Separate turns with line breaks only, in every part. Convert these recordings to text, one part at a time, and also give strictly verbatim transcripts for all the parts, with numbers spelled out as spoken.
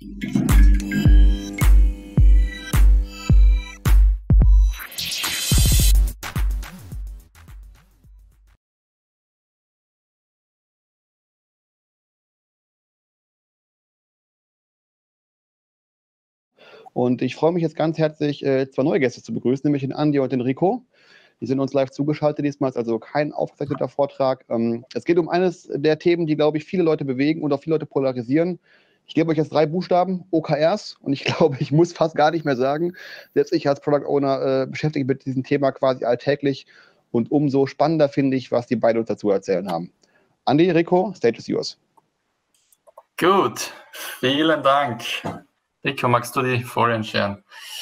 Und ich freue mich jetzt ganz herzlich, äh, zwei neue Gäste zu begrüßen, nämlich den Andi und den Rico. Die sind uns live zugeschaltet diesmal, ist also kein aufgezeichneter Vortrag. Ähm, es geht um eines der Themen, die, glaube ich, viele Leute bewegen und auch viele Leute polarisieren. Ich gebe euch jetzt drei Buchstaben, O K Rs, und ich glaube, ich muss fast gar nicht mehr sagen. Selbst ich als Product Owner äh, beschäftige mich mit diesem Thema quasi alltäglich, und umso spannender finde ich, was die beiden uns dazu erzählen haben. Andi, Rico, stage is yours.
Gut, vielen Dank. Rico, magst du die Folien scheren?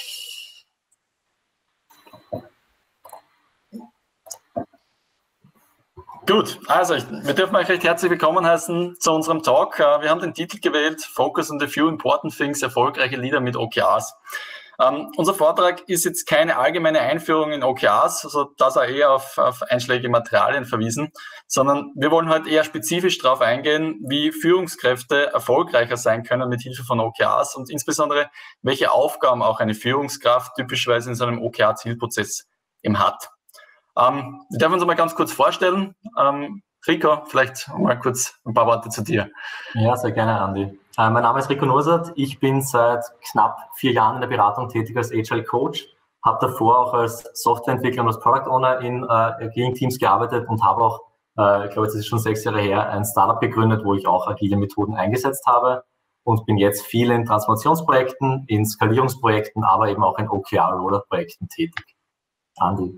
Gut, also ich, wir dürfen euch recht herzlich willkommen heißen zu unserem Talk. Wir haben den Titel gewählt, Focus on the Few Important Things, erfolgreiche Leader mit O K Rs. Ähm, unser Vortrag ist jetzt keine allgemeine Einführung in O K Rs, also das auch eher auf, auf einschlägige Materialien verwiesen, sondern wir wollen heute eher spezifisch darauf eingehen, wie Führungskräfte erfolgreicher sein können mit Hilfe von O K Rs und insbesondere, welche Aufgaben auch eine Führungskraft typischerweise in so einem O K R-Zielprozess eben hat. Ähm, wir dürfen uns mal ganz kurz vorstellen. Ähm, Rico, vielleicht mal kurz ein paar Worte zu dir.
Ja, sehr gerne, Andi. Äh, mein Name ist Rico Nursat. Ich bin seit knapp vier Jahren in der Beratung tätig als Agile Coach, habe davor auch als Softwareentwickler und als Product Owner in äh, agilen Teams gearbeitet und habe auch, äh, ich glaube, es ist schon sechs Jahre her, ein Startup gegründet, wo ich auch agile Methoden eingesetzt habe und bin jetzt viel in Transformationsprojekten, in Skalierungsprojekten, aber eben auch in O K R-Rollout-Projekten tätig. Andi.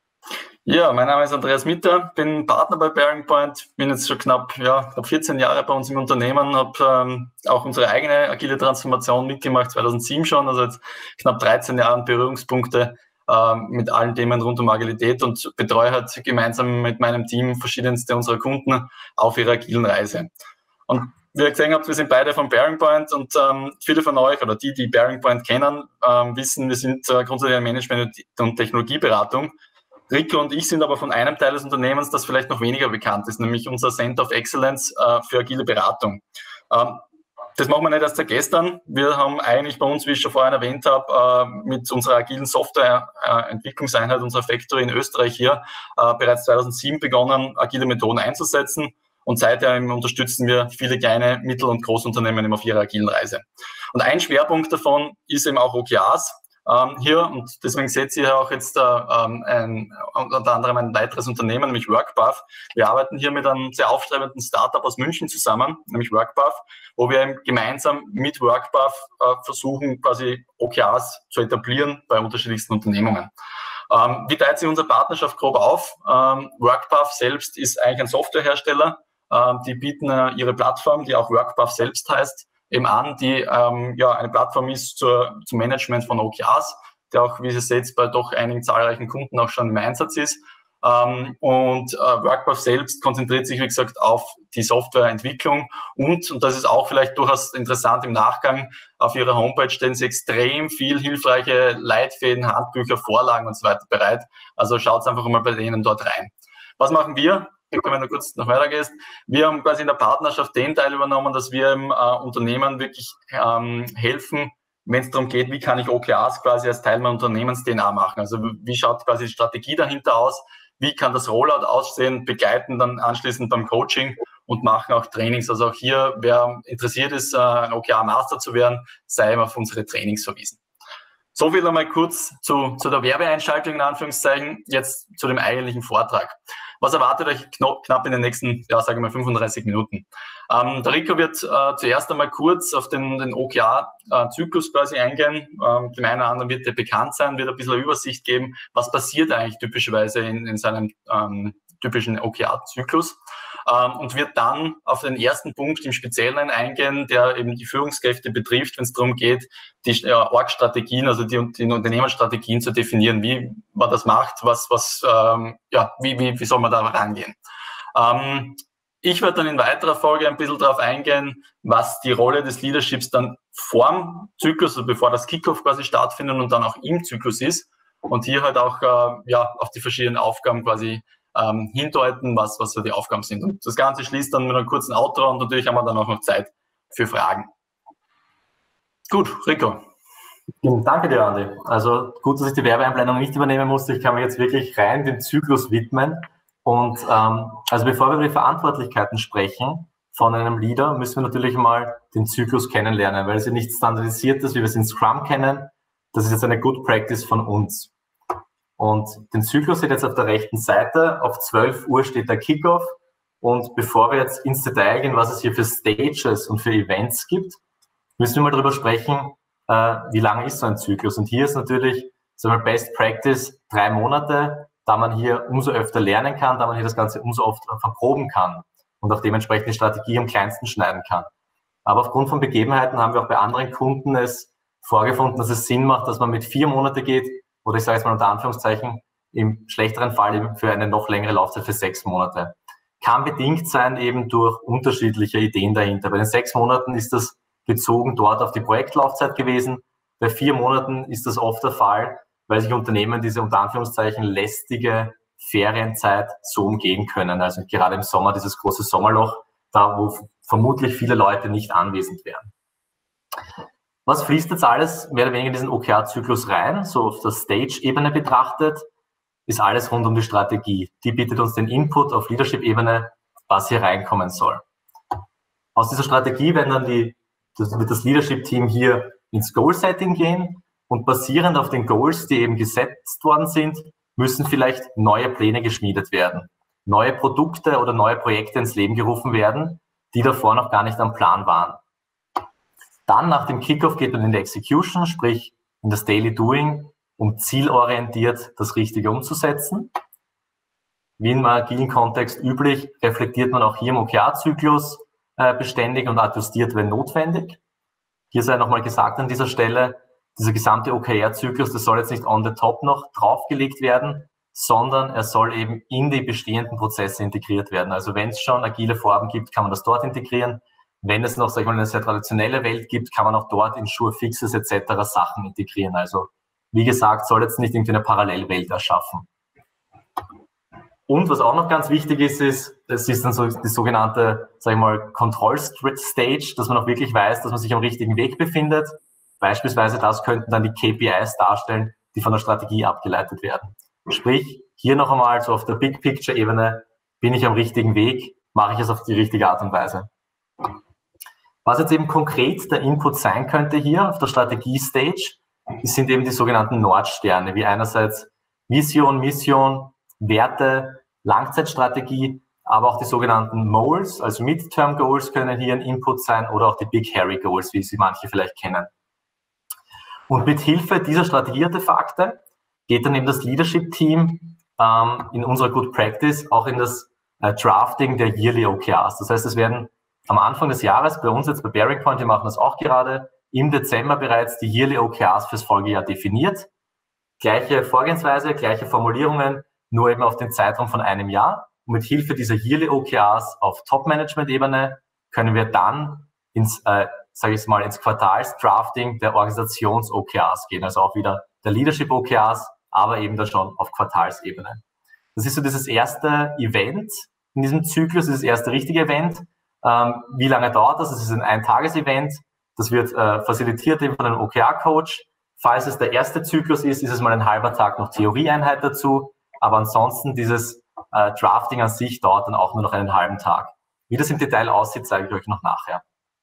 Ja, mein Name ist Andreas Mitter, bin Partner bei Bearing Point, bin jetzt schon knapp ja, vierzehn Jahre bei uns im Unternehmen, habe ähm, auch unsere eigene agile Transformation mitgemacht, zweitausendsieben schon, also jetzt knapp dreizehn Jahre Berührungspunkte ähm, mit allen Themen rund um Agilität und betreue halt gemeinsam mit meinem Team verschiedenste unserer Kunden auf ihrer agilen Reise. Und wie ihr gesehen habt, wir sind beide von Bearing Point und ähm, viele von euch oder die, die Bearing Point kennen, ähm, wissen, wir sind äh, grundsätzlich eine Management- und Technologieberatung. Rico und ich sind aber von einem Teil des Unternehmens, das vielleicht noch weniger bekannt ist, nämlich unser Center of Excellence äh, für agile Beratung. Ähm, das machen wir nicht erst seit gestern. Wir haben eigentlich bei uns, wie ich schon vorhin erwähnt habe, äh, mit unserer agilen Softwareentwicklungseinheit, äh, unserer Factory in Österreich hier, äh, bereits zweitausendsieben begonnen, agile Methoden einzusetzen. Und seither unterstützen wir viele kleine, Mittel- und Großunternehmen auf ihrer agilen Reise. Und ein Schwerpunkt davon ist eben auch O K Rs. Ähm, hier, und deswegen seht ihr auch jetzt äh, ein, unter anderem ein weiteres Unternehmen, nämlich WorkPath. Wir arbeiten hier mit einem sehr aufstrebenden Startup aus München zusammen, nämlich WorkPath, wo wir gemeinsam mit WorkPath äh, versuchen, quasi O K Rs zu etablieren bei unterschiedlichsten Unternehmungen. Ähm, wie teilt sich unsere Partnerschaft grob auf? Ähm, WorkPath selbst ist eigentlich ein Softwarehersteller. Ähm, die bieten äh, ihre Plattform, die auch WorkPath selbst heißt, eben an, die ähm, ja eine Plattform ist zur, zum Management von O K Rs, der auch, wie ihr seht, bei doch einigen zahlreichen Kunden auch schon im Einsatz ist. Ähm, und äh, WorkPath selbst konzentriert sich, wie gesagt, auf die Softwareentwicklung und, und das ist auch vielleicht durchaus interessant im Nachgang, auf ihrer Homepage stellen sie extrem viel hilfreiche Leitfäden, Handbücher, Vorlagen und so weiter bereit. Also schaut einfach mal bei denen dort rein. Was machen wir? Wenn du kurz noch weitergehst. Wir haben quasi in der Partnerschaft den Teil übernommen, dass wir im, äh, Unternehmen wirklich ähm, helfen, wenn es darum geht, wie kann ich O K Rs quasi als Teil meiner Unternehmens-D N A machen. Also wie schaut quasi die Strategie dahinter aus, wie kann das Rollout aussehen, begleiten dann anschließend beim Coaching und machen auch Trainings. Also auch hier, wer interessiert ist, äh, ein O K R-Master zu werden, sei auf unsere Trainings verwiesen. So viel einmal kurz zu, zu der Werbeeinschaltung in Anführungszeichen, jetzt zu dem eigentlichen Vortrag. Was erwartet euch knapp in den nächsten, ja, sagen wir mal fünfunddreißig Minuten? Ähm, der Rico wird äh, zuerst einmal kurz auf den, den O K R-Zyklus quasi eingehen. Ähm, dem einen oder anderen wird der bekannt sein, wird ein bisschen eine Übersicht geben, was passiert eigentlich typischerweise in, in seinem ähm, typischen O K R-Zyklus. Ähm, und wird dann auf den ersten Punkt im Speziellen eingehen, der eben die Führungskräfte betrifft, wenn es darum geht, die ja, Org-Strategien, also die, die Unternehmensstrategien zu definieren, wie man das macht, was, was, ähm, ja, wie, wie, wie soll man da rangehen. Ähm, ich werde dann in weiterer Folge ein bisschen darauf eingehen, was die Rolle des Leaderships dann vorm Zyklus, also bevor das Kickoff quasi stattfindet und dann auch im Zyklus ist und hier halt auch äh, ja, auf die verschiedenen Aufgaben quasi Ähm, hindeuten, was, was so die Aufgaben sind. Und das Ganze schließt dann mit einem kurzen Outro und natürlich haben wir dann auch noch Zeit für Fragen. Gut, Rico.
Danke dir, Andi. Also gut, dass ich die Werbeeinblendung nicht übernehmen musste. Ich kann mir jetzt wirklich rein dem Zyklus widmen. Und ähm, also bevor wir über die Verantwortlichkeiten sprechen von einem Leader, müssen wir natürlich mal den Zyklus kennenlernen, weil es ja nicht standardisiert ist, wie wir es in Scrum kennen. Das ist jetzt eine Good Practice von uns. Und den Zyklus seht ihr jetzt auf der rechten Seite. Auf zwölf Uhr steht der Kickoff. Und bevor wir jetzt ins Detail gehen, was es hier für Stages und für Events gibt, müssen wir mal darüber sprechen, äh, wie lange ist so ein Zyklus. Und hier ist natürlich, sagen wir, Best Practice drei Monate, da man hier umso öfter lernen kann, da man hier das Ganze umso oft verproben kann und auch dementsprechend die Strategie am kleinsten schneiden kann. Aber aufgrund von Begebenheiten haben wir auch bei anderen Kunden es vorgefunden, dass es Sinn macht, dass man mit vier Monate geht oder ich sage jetzt mal unter Anführungszeichen im schlechteren Fall eben für eine noch längere Laufzeit für sechs Monate. Kann bedingt sein eben durch unterschiedliche Ideen dahinter. Bei den sechs Monaten ist das bezogen dort auf die Projektlaufzeit gewesen. Bei vier Monaten ist das oft der Fall, weil sich Unternehmen diese unter Anführungszeichen lästige Ferienzeit so umgehen können. Also gerade im Sommer dieses große Sommerloch, da wo vermutlich viele Leute nicht anwesend wären. Was fließt jetzt alles mehr oder weniger in diesen O K R-Zyklus rein? So auf der Stage-Ebene betrachtet ist alles rund um die Strategie. Die bietet uns den Input auf Leadership-Ebene, was hier reinkommen soll. Aus dieser Strategie werden dann die, das wird das Leadership-Team hier ins Goal-Setting gehen und basierend auf den Goals, die eben gesetzt worden sind, müssen vielleicht neue Pläne geschmiedet werden, neue Produkte oder neue Projekte ins Leben gerufen werden, die davor noch gar nicht am Plan waren. Dann nach dem Kickoff geht man in die Execution, sprich in das Daily Doing, um zielorientiert das Richtige umzusetzen. Wie im agilen Kontext üblich, reflektiert man auch hier im O K R-Zyklus äh, beständig und adjustiert, wenn notwendig. Hier sei nochmal gesagt an dieser Stelle, dieser gesamte O K R-Zyklus, das soll jetzt nicht on the top noch draufgelegt werden, sondern er soll eben in die bestehenden Prozesse integriert werden. Also wenn es schon agile Vorhaben gibt, kann man das dort integrieren. Wenn es noch, sag ich mal, eine sehr traditionelle Welt gibt, kann man auch dort in Sure Fixes et cetera Sachen integrieren. Also wie gesagt, soll jetzt nicht irgendwie eine Parallelwelt erschaffen. Und was auch noch ganz wichtig ist, ist, das ist dann so die sogenannte, sag ich mal, Control Stage, dass man auch wirklich weiß, dass man sich am richtigen Weg befindet. Beispielsweise das könnten dann die K P Is darstellen, die von der Strategie abgeleitet werden. Sprich, hier noch einmal so auf der Big Picture Ebene, bin ich am richtigen Weg, mache ich es auf die richtige Art und Weise. Was jetzt eben konkret der Input sein könnte hier auf der Strategie-Stage, sind eben die sogenannten Nordsterne, wie einerseits Vision, Mission, Werte, Langzeitstrategie, aber auch die sogenannten Moles, also Midterm Goals können hier ein Input sein oder auch die Big Hairy Goals, wie sie manche vielleicht kennen. Und mit Hilfe dieser Strategieartefakte geht dann eben das Leadership-Team ähm, in unserer Good Practice auch in das äh, Drafting der Yearly O K Rs. Das heißt, es werden am Anfang des Jahres, bei uns jetzt bei Bearing Point, wir machen das auch gerade, im Dezember bereits die Yearly O K Rs fürs Folgejahr definiert. Gleiche Vorgehensweise, gleiche Formulierungen, nur eben auf den Zeitraum von einem Jahr. Und mit Hilfe dieser Yearly O K Rs auf Top-Management-Ebene können wir dann ins, äh, sage ich mal, ins Quartalsdrafting der Organisations-O K Rs gehen. Also auch wieder der Leadership-O K Rs, aber eben da schon auf Quartalsebene. Das ist so dieses erste Event in diesem Zyklus, das erste richtige Event. Ähm, wie lange dauert das? Das ist ein Ein-Tages-Event. Das wird äh, facilitiert eben von einem O K R-Coach. Falls es der erste Zyklus ist, ist es mal ein halber Tag noch Theorieeinheit dazu. Aber ansonsten dieses äh, Drafting an sich dauert dann auch nur noch einen halben Tag. Wie das im Detail aussieht, zeige ich euch noch nachher.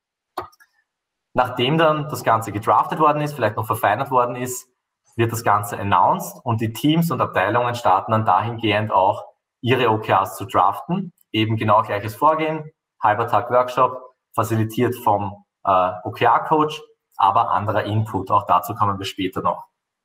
Nachdem dann das Ganze gedraftet worden ist, vielleicht noch verfeinert worden ist, wird das Ganze announced und die Teams und Abteilungen starten dann dahingehend auch ihre O K Rs zu draften. Eben genau gleiches Vorgehen, halber Tag Workshop, facilitiert vom äh, O K R-Coach, aber anderer Input. Auch dazu kommen wir später noch.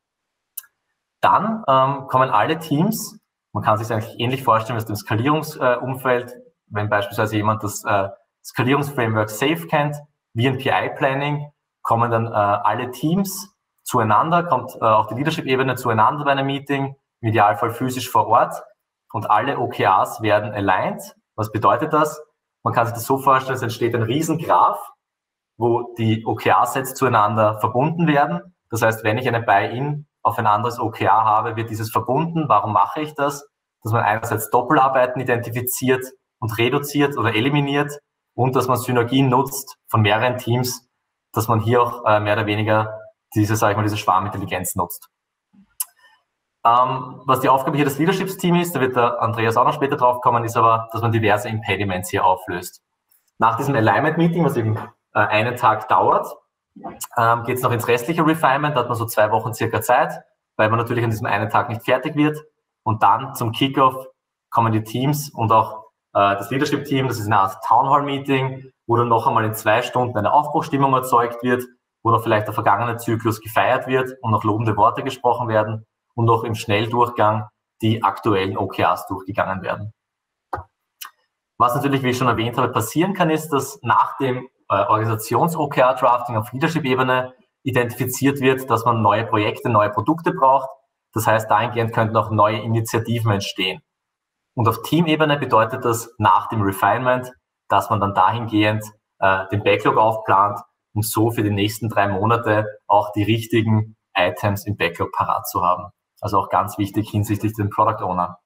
Dann ähm, kommen alle Teams, man kann sich eigentlich ähnlich vorstellen wie im Skalierungsumfeld, äh, wenn beispielsweise jemand das äh, Skalierungsframework SAFe kennt, wie ein P I-Planning, kommen dann äh, alle Teams zueinander, kommt äh, auch die Leadership-Ebene zueinander bei einem Meeting, im Idealfall physisch vor Ort und alle O K Rs werden aligned. Was bedeutet das? Man kann sich das so vorstellen, es entsteht ein Riesengraph, wo die O K R-Sets zueinander verbunden werden. Das heißt, wenn ich eine Buy-in auf ein anderes O K R habe, wird dieses verbunden. Warum mache ich das? Dass man einerseits Doppelarbeiten identifiziert und reduziert oder eliminiert und dass man Synergien nutzt von mehreren Teams, dass man hier auch äh, mehr oder weniger diese, sag ich mal, diese Schwarmintelligenz nutzt. Ähm, was die Aufgabe hier des Leadership-Teams ist, da wird der Andreas auch noch später drauf kommen, ist aber, dass man diverse Impediments hier auflöst. Nach diesem Alignment-Meeting, was eben äh, einen Tag dauert, ähm, geht es noch ins restliche Refinement, da hat man so zwei Wochen circa Zeit, weil man natürlich an diesem einen Tag nicht fertig wird. Und dann zum Kickoff kommen die Teams und auch äh, das Leadership-Team, das ist eine Art Town-Hall-Meeting, wo dann noch einmal in zwei Stunden eine Aufbruchstimmung erzeugt wird, wo noch vielleicht der vergangene Zyklus gefeiert wird und noch lobende Worte gesprochen werden und noch im Schnelldurchgang die aktuellen O K Rs durchgegangen werden. Was natürlich, wie ich schon erwähnt habe, passieren kann, ist, dass nach dem äh, Organisations-O K R-Drafting auf Leadership-Ebene identifiziert wird, dass man neue Projekte, neue Produkte braucht. Das heißt, dahingehend könnten auch neue Initiativen entstehen. Und auf Teamebene bedeutet das nach dem Refinement, dass man dann dahingehend äh, den Backlog aufplant, um so für die nächsten drei Monate auch die richtigen Items im Backlog parat zu haben. Also auch ganz wichtig hinsichtlich dem Product Owner.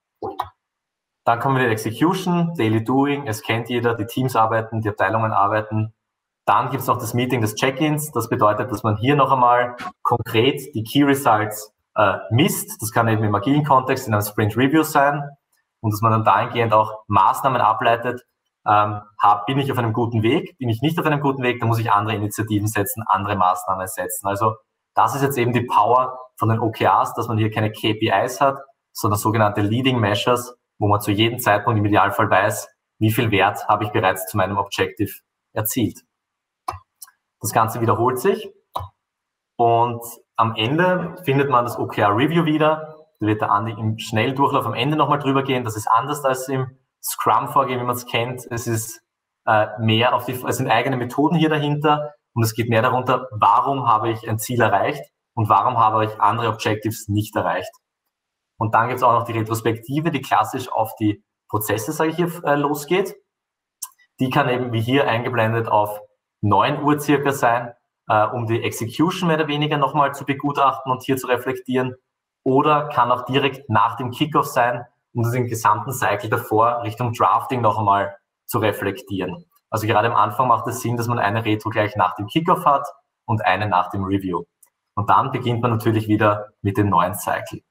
Dann kommen wir in die Execution, Daily Doing, es kennt jeder, die Teams arbeiten, die Abteilungen arbeiten. Dann gibt es noch das Meeting des Check-ins. Das bedeutet, dass man hier noch einmal konkret die Key Results äh, misst. Das kann eben im agilen Kontext in einem Sprint Review sein. Und dass man dann dahingehend auch Maßnahmen ableitet. Ähm, hab, bin ich auf einem guten Weg? Bin ich nicht auf einem guten Weg? Dann muss ich andere Initiativen setzen, andere Maßnahmen setzen. Also das ist jetzt eben die Power von den O K Rs, dass man hier keine K P Is hat, sondern sogenannte Leading Measures, wo man zu jedem Zeitpunkt im Idealfall weiß, wie viel Wert habe ich bereits zu meinem Objective erzielt. Das Ganze wiederholt sich und am Ende findet man das O K R-Review wieder. Da wird der Andi im Schnelldurchlauf am Ende nochmal drüber gehen. Das ist anders als im Scrum-Vorgehen, wie man es kennt. Es ist äh, mehr auf die, es sind eigene Methoden hier dahinter und es geht mehr darunter, warum habe ich ein Ziel erreicht und warum habe ich andere Objectives nicht erreicht. Und dann gibt es auch noch die Retrospektive, die klassisch auf die Prozesse, sage ich hier, äh, losgeht. Die kann eben wie hier eingeblendet auf neun Uhr circa sein, äh, um die Execution mehr oder weniger nochmal zu begutachten und hier zu reflektieren. Oder kann auch direkt nach dem Kickoff sein, um das im gesamten Cycle davor Richtung Drafting noch einmal zu reflektieren. Also gerade am Anfang macht es Sinn, dass man eine Retro gleich nach dem Kickoff hat und eine nach dem Review. Und dann beginnt man natürlich wieder mit dem neuen Cycle.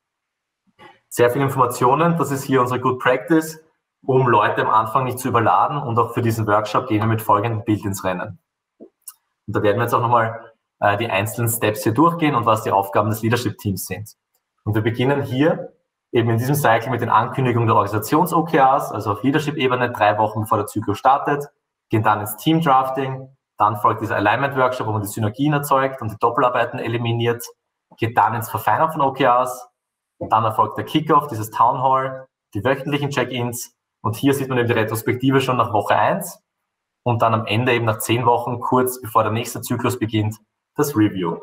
Sehr viele Informationen, das ist hier unsere Good Practice, um Leute am Anfang nicht zu überladen und auch für diesen Workshop gehen wir mit folgendem Bild ins Rennen. Und da werden wir jetzt auch nochmal äh, die einzelnen Steps hier durchgehen und was die Aufgaben des Leadership-Teams sind. Und wir beginnen hier eben in diesem Cycle mit den Ankündigungen der Organisations-O K Rs, also auf Leadership-Ebene, drei Wochen bevor der Zyklus startet, gehen dann ins Team-Drafting, dann folgt dieser Alignment-Workshop, wo man die Synergien erzeugt und die Doppelarbeiten eliminiert, geht dann ins Verfeinern von O K Rs, dann erfolgt der Kickoff, dieses Town Hall, die wöchentlichen Check-ins und hier sieht man eben die Retrospektive schon nach Woche eins und dann am Ende eben nach zehn Wochen, kurz bevor der nächste Zyklus beginnt, das Review.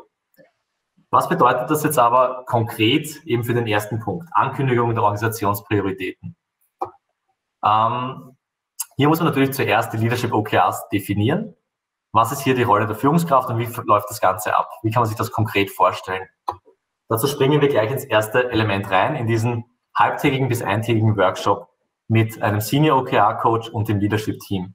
Was bedeutet das jetzt aber konkret eben für den ersten Punkt? Ankündigung der Organisationsprioritäten. Ähm, hier muss man natürlich zuerst die Leadership-O K Rs definieren. Was ist hier die Rolle der Führungskraft und wie läuft das Ganze ab? Wie kann man sich das konkret vorstellen? Dazu springen wir gleich ins erste Element rein, in diesen halbtägigen bis eintägigen Workshop mit einem Senior O K R-Coach und dem Leadership-Team.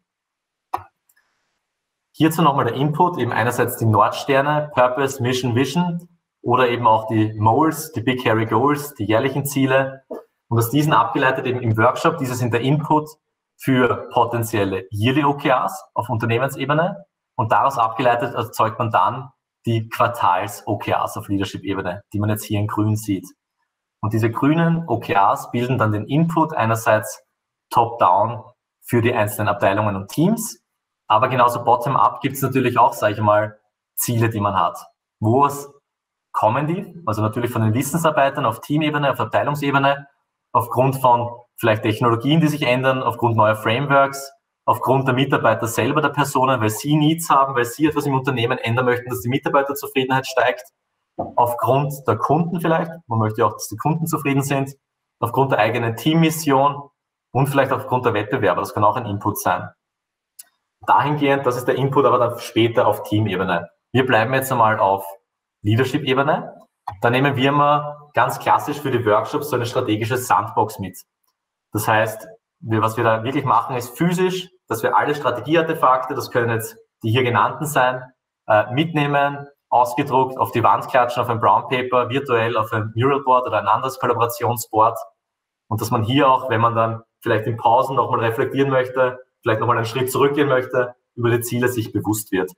Hierzu nochmal der Input, eben einerseits die Nordsterne, Purpose, Mission, Vision oder eben auch die M O Ls, die Big Hairy Goals, die jährlichen Ziele. Und aus diesen abgeleitet eben im Workshop, diese sind der Input für potenzielle Yearly O K Rs auf Unternehmensebene und daraus abgeleitet erzeugt man dann die Quartals-O K Rs auf Leadership-Ebene, die man jetzt hier in grün sieht. Und diese grünen O K Rs bilden dann den Input einerseits top-down für die einzelnen Abteilungen und Teams, aber genauso bottom-up gibt es natürlich auch, sage ich mal, Ziele, die man hat. Wo kommen die? Also natürlich von den Wissensarbeitern auf Teamebene, auf Abteilungsebene, aufgrund von vielleicht Technologien, die sich ändern, aufgrund neuer Frameworks, aufgrund der Mitarbeiter selber, der Personen, weil sie Needs haben, weil sie etwas im Unternehmen ändern möchten, dass die Mitarbeiterzufriedenheit steigt, aufgrund der Kunden vielleicht, man möchte auch, dass die Kunden zufrieden sind, aufgrund der eigenen Teammission und vielleicht aufgrund der Wettbewerber, das kann auch ein Input sein. Dahingehend, das ist der Input, aber dann später auf Teamebene. Wir bleiben jetzt einmal auf Leadership-Ebene. Da nehmen wir mal ganz klassisch für die Workshops so eine strategische Sandbox mit. Das heißt, wir, was wir da wirklich machen, ist physisch, dass wir alle Strategieartefakte, das können jetzt die hier genannten sein, äh, mitnehmen, ausgedruckt, auf die Wand klatschen, auf ein Brown Paper, virtuell auf ein Mural Board oder ein anderes Kollaborationsboard. Und dass man hier auch, wenn man dann vielleicht in Pausen nochmal reflektieren möchte, vielleicht nochmal einen Schritt zurückgehen möchte, über die Ziele sich bewusst wird.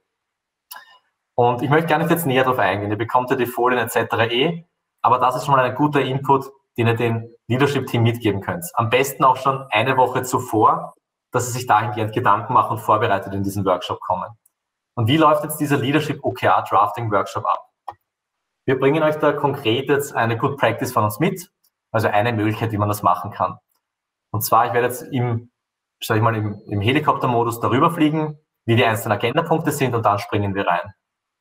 Und ich möchte gar nicht jetzt näher darauf eingehen. Ihr bekommt ja die Folien et cetera eh, aber das ist schon mal ein guter Input, den ihr dem Leadership-Team mitgeben könnt. Am besten auch schon eine Woche zuvor, dass sie sich dahingehend Gedanken machen und vorbereitet in diesen Workshop kommen. Und wie läuft jetzt dieser Leadership O K R Drafting Workshop ab? Wir bringen euch da konkret jetzt eine Good Practice von uns mit, also eine Möglichkeit, wie man das machen kann. Und zwar, ich werde jetzt im, sag ich mal, im, im Helikoptermodus darüber fliegen, wie die einzelnen Agendapunkte sind und dann springen wir rein.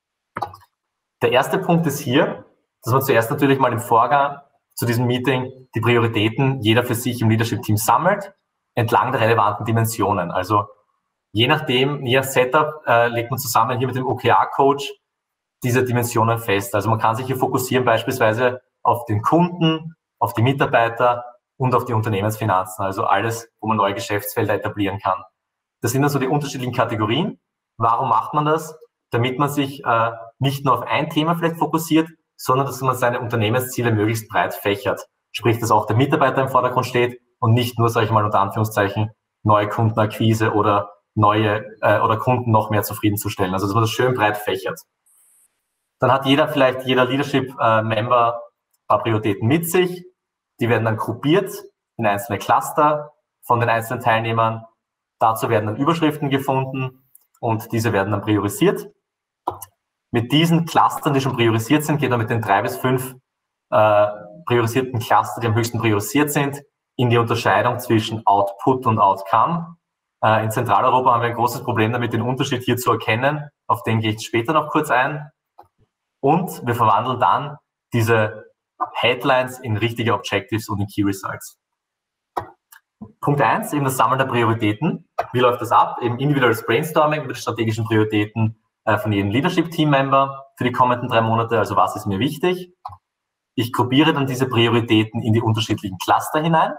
Der erste Punkt ist hier, dass man zuerst natürlich mal im Vorgang zu diesem Meeting die Prioritäten jeder für sich im Leadership-Team sammelt, entlang der relevanten Dimensionen. Also je nachdem, je nach Setup, äh, legt man zusammen hier mit dem O K R-Coach diese Dimensionen fest. Also man kann sich hier fokussieren beispielsweise auf den Kunden, auf die Mitarbeiter und auf die Unternehmensfinanzen, also alles, wo man neue Geschäftsfelder etablieren kann. Das sind also die unterschiedlichen Kategorien. Warum macht man das? Damit man sich äh, nicht nur auf ein Thema vielleicht fokussiert, sondern dass man seine Unternehmensziele möglichst breit fächert. Sprich, dass auch der Mitarbeiter im Vordergrund steht und nicht nur, sage ich mal unter Anführungszeichen, neue Kundenakquise oder neue äh, oder Kunden noch mehr zufriedenzustellen. Also dass man das schön breit fächert. Dann hat jeder vielleicht, jeder Leadership-Member ein paar Prioritäten mit sich. Die werden dann gruppiert in einzelne Cluster von den einzelnen Teilnehmern. Dazu werden dann Überschriften gefunden und diese werden dann priorisiert. Mit diesen Clustern, die schon priorisiert sind, geht man mit den drei bis fünf äh, priorisierten Cluster, die am höchsten priorisiert sind, in die Unterscheidung zwischen Output und Outcome. Äh, in Zentraleuropa haben wir ein großes Problem damit, den Unterschied hier zu erkennen. Auf den gehe ich später noch kurz ein. Und wir verwandeln dann diese Headlines in richtige Objectives und in Key Results. Punkt eins, eben das Sammeln der Prioritäten. Wie läuft das ab? Eben individuelles Brainstorming über die strategischen Prioritäten äh, von jedem Leadership-Team-Member für die kommenden drei Monate. Also was ist mir wichtig? Ich gruppiere dann diese Prioritäten in die unterschiedlichen Cluster hinein.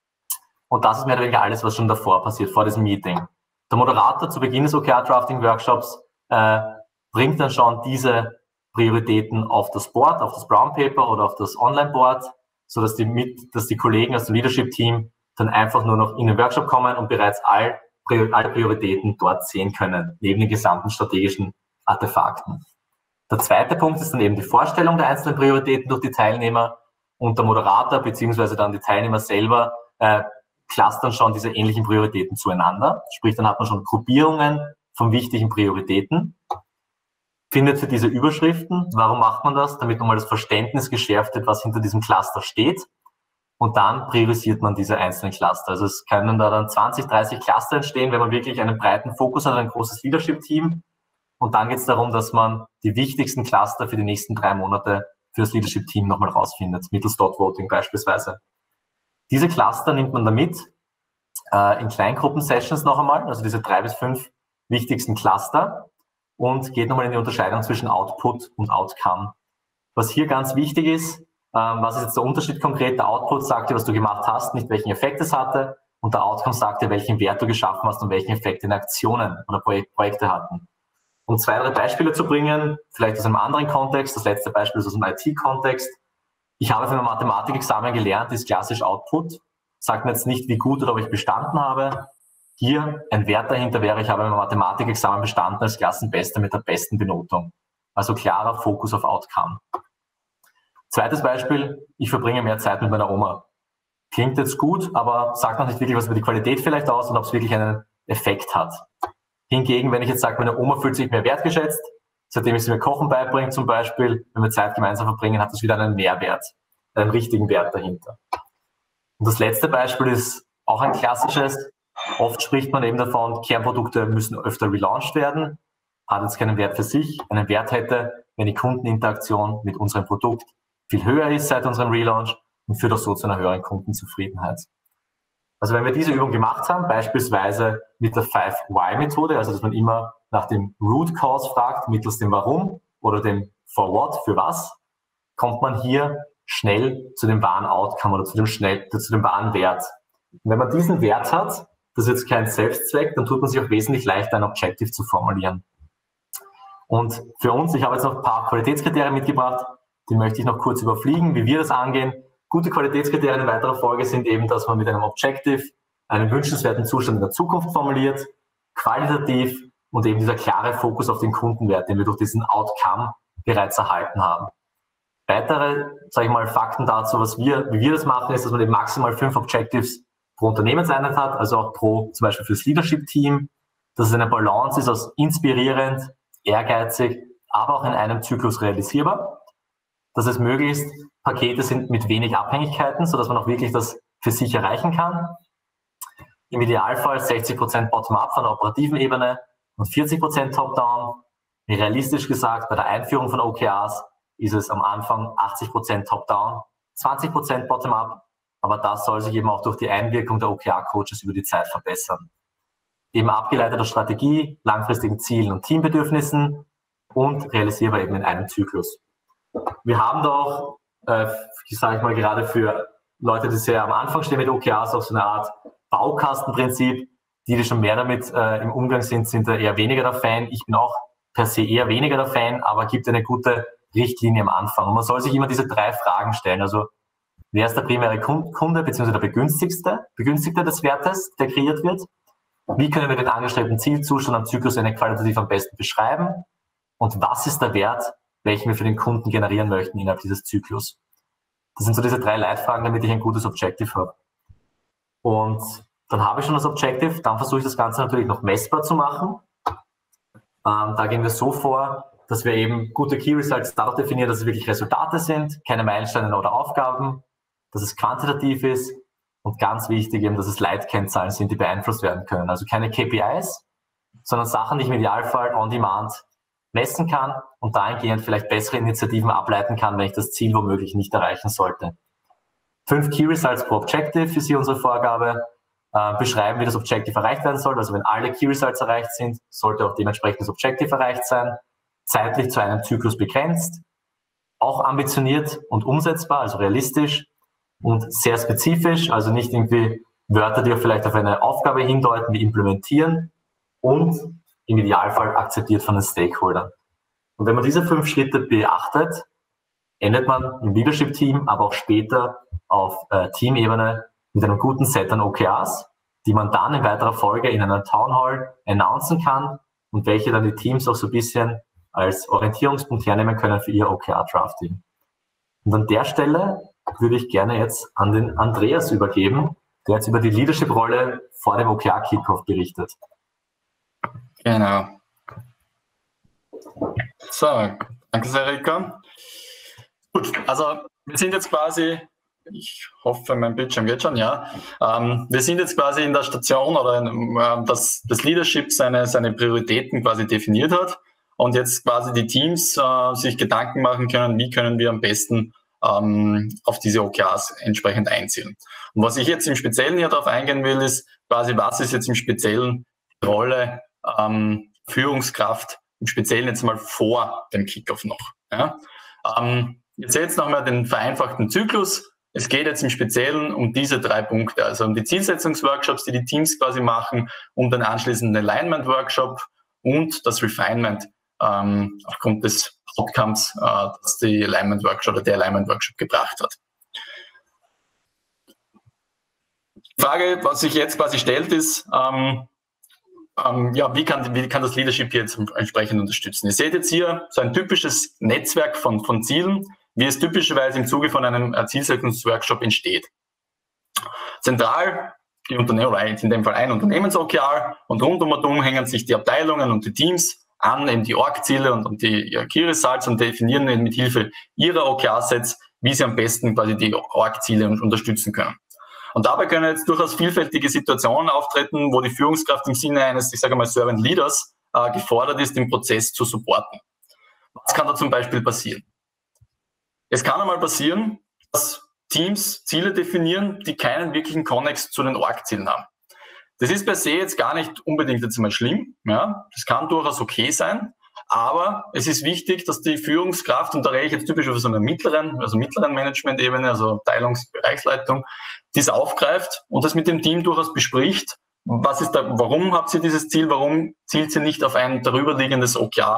Und das ist mehr oder weniger alles, was schon davor passiert, vor diesem Meeting. Der Moderator zu Beginn des O K R-Drafting-Workshops äh, bringt dann schon diese Prioritäten auf das Board, auf das Brown Paper oder auf das Online-Board, sodass die, mit, dass die Kollegen aus dem Leadership-Team dann einfach nur noch in den Workshop kommen und bereits all, alle Prioritäten dort sehen können, neben den gesamten strategischen Artefakten. Der zweite Punkt ist dann eben die Vorstellung der einzelnen Prioritäten durch die Teilnehmer und der Moderator beziehungsweise dann die Teilnehmer selber äh, clustern schon diese ähnlichen Prioritäten zueinander. Sprich, dann hat man schon Gruppierungen von wichtigen Prioritäten. Findet für diese Überschriften. Warum macht man das? Damit nochmal das Verständnis geschärft wird, was hinter diesem Cluster steht. Und dann priorisiert man diese einzelnen Cluster. Also es können da dann zwanzig, dreißig Cluster entstehen, wenn man wirklich einen breiten Fokus hat, ein großes Leadership-Team. Und dann geht es darum, dass man die wichtigsten Cluster für die nächsten drei Monate für das Leadership-Team nochmal rausfindet, mittels Dot-Voting beispielsweise. Diese Cluster nimmt man damit äh, in Kleingruppen-Sessions noch einmal, also diese drei bis fünf wichtigsten Cluster, und geht nochmal in die Unterscheidung zwischen Output und Outcome. Was hier ganz wichtig ist, ähm, was ist jetzt der Unterschied konkret? Der Output sagt dir, was du gemacht hast, nicht welchen Effekt es hatte, und der Outcome sagt dir, welchen Wert du geschaffen hast und welchen Effekt deine Aktionen oder Projek- Projekte hatten. Um zwei, drei Beispiele zu bringen, vielleicht aus einem anderen Kontext, das letzte Beispiel ist aus dem I T-Kontext. Ich habe für mein Mathematikexamen gelernt, ist klassisch Output, sagt mir jetzt nicht, wie gut oder ob ich bestanden habe. Hier ein Wert dahinter wäre, ich habe mein Mathematikexamen bestanden als Klassenbester mit der besten Benotung. Also klarer Fokus auf Outcome. Zweites Beispiel, ich verbringe mehr Zeit mit meiner Oma. Klingt jetzt gut, aber sagt noch nicht wirklich was über die Qualität vielleicht aus und ob es wirklich einen Effekt hat. Hingegen, wenn ich jetzt sage, meine Oma fühlt sich mehr wertgeschätzt, seitdem ich sie mir Kochen beibringe zum Beispiel, wenn wir Zeit gemeinsam verbringen, hat das wieder einen Mehrwert, einen richtigen Wert dahinter. Und das letzte Beispiel ist auch ein klassisches. Oft spricht man eben davon, Kernprodukte müssen öfter relaunched werden, hat jetzt keinen Wert für sich. Einen Wert hätte, wenn die Kundeninteraktion mit unserem Produkt viel höher ist seit unserem Relaunch und führt auch so zu einer höheren Kundenzufriedenheit. Also wenn wir diese Übung gemacht haben, beispielsweise mit der five why Methode, also dass man immer nach dem Root Cause fragt, mittels dem Warum oder dem For What, für was, kommt man hier schnell zu dem wahren Outcome oder zu dem, schnell, zu dem wahren Wert. Und wenn man diesen Wert hat, das ist jetzt kein Selbstzweck, dann tut man sich auch wesentlich leichter, ein Objective zu formulieren. Und für uns, ich habe jetzt noch ein paar Qualitätskriterien mitgebracht, die möchte ich noch kurz überfliegen, wie wir das angehen. Gute Qualitätskriterien in weiterer Folge sind eben, dass man mit einem Objective einen wünschenswerten Zustand in der Zukunft formuliert, qualitativ und eben dieser klare Fokus auf den Kundenwert, den wir durch diesen Outcome bereits erhalten haben. Weitere, sage ich mal, Fakten dazu, was wir, wie wir das machen, ist, dass man eben maximal fünf Objectives pro Unternehmenseinheit hat, also auch pro, zum Beispiel fürs Leadership-Team, dass es eine Balance ist aus inspirierend, ehrgeizig, aber auch in einem Zyklus realisierbar, dass es möglichst Pakete sind mit wenig Abhängigkeiten, sodass man auch wirklich das für sich erreichen kann. Im Idealfall sechzig Prozent Bottom-up von der operativen Ebene und vierzig Prozent Top-down. Realistisch gesagt, bei der Einführung von O K Rs ist es am Anfang achtzig Prozent Top-down, zwanzig Prozent Bottom-up, aber das soll sich eben auch durch die Einwirkung der O K R-Coaches über die Zeit verbessern. Eben abgeleitet aus Strategie, langfristigen Zielen und Teambedürfnissen und realisierbar eben in einem Zyklus. Wir haben doch, äh, sage ich mal, gerade für Leute, die sehr am Anfang stehen mit O K Rs, auch so eine Art Baukastenprinzip. Die, die schon mehr damit äh, im Umgang sind, sind da eher weniger der Fan. Ich bin auch per se eher weniger der Fan, aber gibt eine gute Richtlinie am Anfang. Und man soll sich immer diese drei Fragen stellen. Also, wer ist der primäre Kunde bzw. der Begünstigte, Begünstigte des Wertes, der kreiert wird? Wie können wir den angestrebten Zielzustand am Zyklusende qualitativ am besten beschreiben? Und was ist der Wert, welchen wir für den Kunden generieren möchten innerhalb dieses Zyklus? Das sind so diese drei Leitfragen, damit ich ein gutes Objective habe. Und dann habe ich schon das Objective, dann versuche ich das Ganze natürlich noch messbar zu machen. Ähm, da gehen wir so vor, dass wir eben gute Key Results dadurch definieren, dass es wirklich Resultate sind, keine Meilensteine oder Aufgaben, dass es quantitativ ist und ganz wichtig eben, dass es Leitkennzahlen sind, die beeinflusst werden können. Also keine K P Is, sondern Sachen, die ich im Idealfall on demand messen kann und dahingehend vielleicht bessere Initiativen ableiten kann, wenn ich das Ziel womöglich nicht erreichen sollte. Fünf Key Results pro Objective ist hier unsere Vorgabe. Äh, beschreiben, wie das Objective erreicht werden soll. Also wenn alle Key Results erreicht sind, sollte auch dementsprechend das Objective erreicht sein. Zeitlich zu einem Zyklus begrenzt. Auch ambitioniert und umsetzbar, also realistisch und sehr spezifisch, also nicht irgendwie Wörter, die vielleicht auf eine Aufgabe hindeuten, wie implementieren und im Idealfall akzeptiert von den Stakeholdern. Und wenn man diese fünf Schritte beachtet, endet man im Leadership-Team, aber auch später auf äh, Teamebene mit einem guten Set an O K Rs, die man dann in weiterer Folge in einer Town Hall announcen kann und welche dann die Teams auch so ein bisschen als Orientierungspunkt hernehmen können für ihr O K R-Drafting. Und an der Stelle würde ich gerne jetzt an den Andreas übergeben, der jetzt über die Leadership-Rolle vor dem O K R-Kickoff berichtet.
Genau. So, danke sehr, Rico. Gut, also wir sind jetzt quasi, ich hoffe, mein Bildschirm geht schon, ja. Ähm, wir sind jetzt quasi in der Station, oder äh, dass das Leadership seine, seine Prioritäten quasi definiert hat und jetzt quasi die Teams äh, sich Gedanken machen können, wie können wir am besten ähm, auf diese O K Rs entsprechend einzielen. Und was ich jetzt im Speziellen hier darauf eingehen will, ist quasi, was ist jetzt im Speziellen die Rolle ähm, Führungskraft, im Speziellen jetzt mal vor dem Kickoff noch. Ja? Ähm, jetzt seht ihr nochmal den vereinfachten Zyklus. Es geht jetzt im Speziellen um diese drei Punkte, also um die Zielsetzungsworkshops, die die Teams quasi machen, um den anschließenden Alignment-Workshop und das Refinement ähm, aufgrund des Outcomes, äh, das die Alignment-Workshop oder der Alignment-Workshop gebracht hat. Die Frage, was sich jetzt quasi stellt, ist, ähm, ähm, ja, wie kann, wie kann das Leadership jetzt entsprechend unterstützen? Ihr seht jetzt hier so ein typisches Netzwerk von, von Zielen, wie es typischerweise im Zuge von einem Zielsetzungsworkshop entsteht. Zentral, die Unternehmen, oder in dem Fall ein Unternehmens-O K R, und rundum hängen sich die Abteilungen und die Teams an, eben die Org-Ziele und, und die ja, Key Results und definieren mit Hilfe ihrer O K R-Sets, wie sie am besten quasi die Org-Ziele unterstützen können. Und dabei können jetzt durchaus vielfältige Situationen auftreten, wo die Führungskraft im Sinne eines, ich sage mal, Servant Leaders äh, gefordert ist, den Prozess zu supporten. Was kann da zum Beispiel passieren? Es kann einmal passieren, dass Teams Ziele definieren, die keinen wirklichen Konnex zu den Org-Zielen haben. Das ist per se jetzt gar nicht unbedingt jetzt mal schlimm. Ja? Das kann durchaus okay sein. Aber es ist wichtig, dass die Führungskraft, und da rede ich jetzt typisch über so einer mittleren, also mittleren Management-Ebene, also Abteilungsbereichsleitung, dies aufgreift und das mit dem Team durchaus bespricht. Was ist da, warum habt ihr dieses Ziel? Warum zielt ihr nicht auf ein darüberliegendes O K R,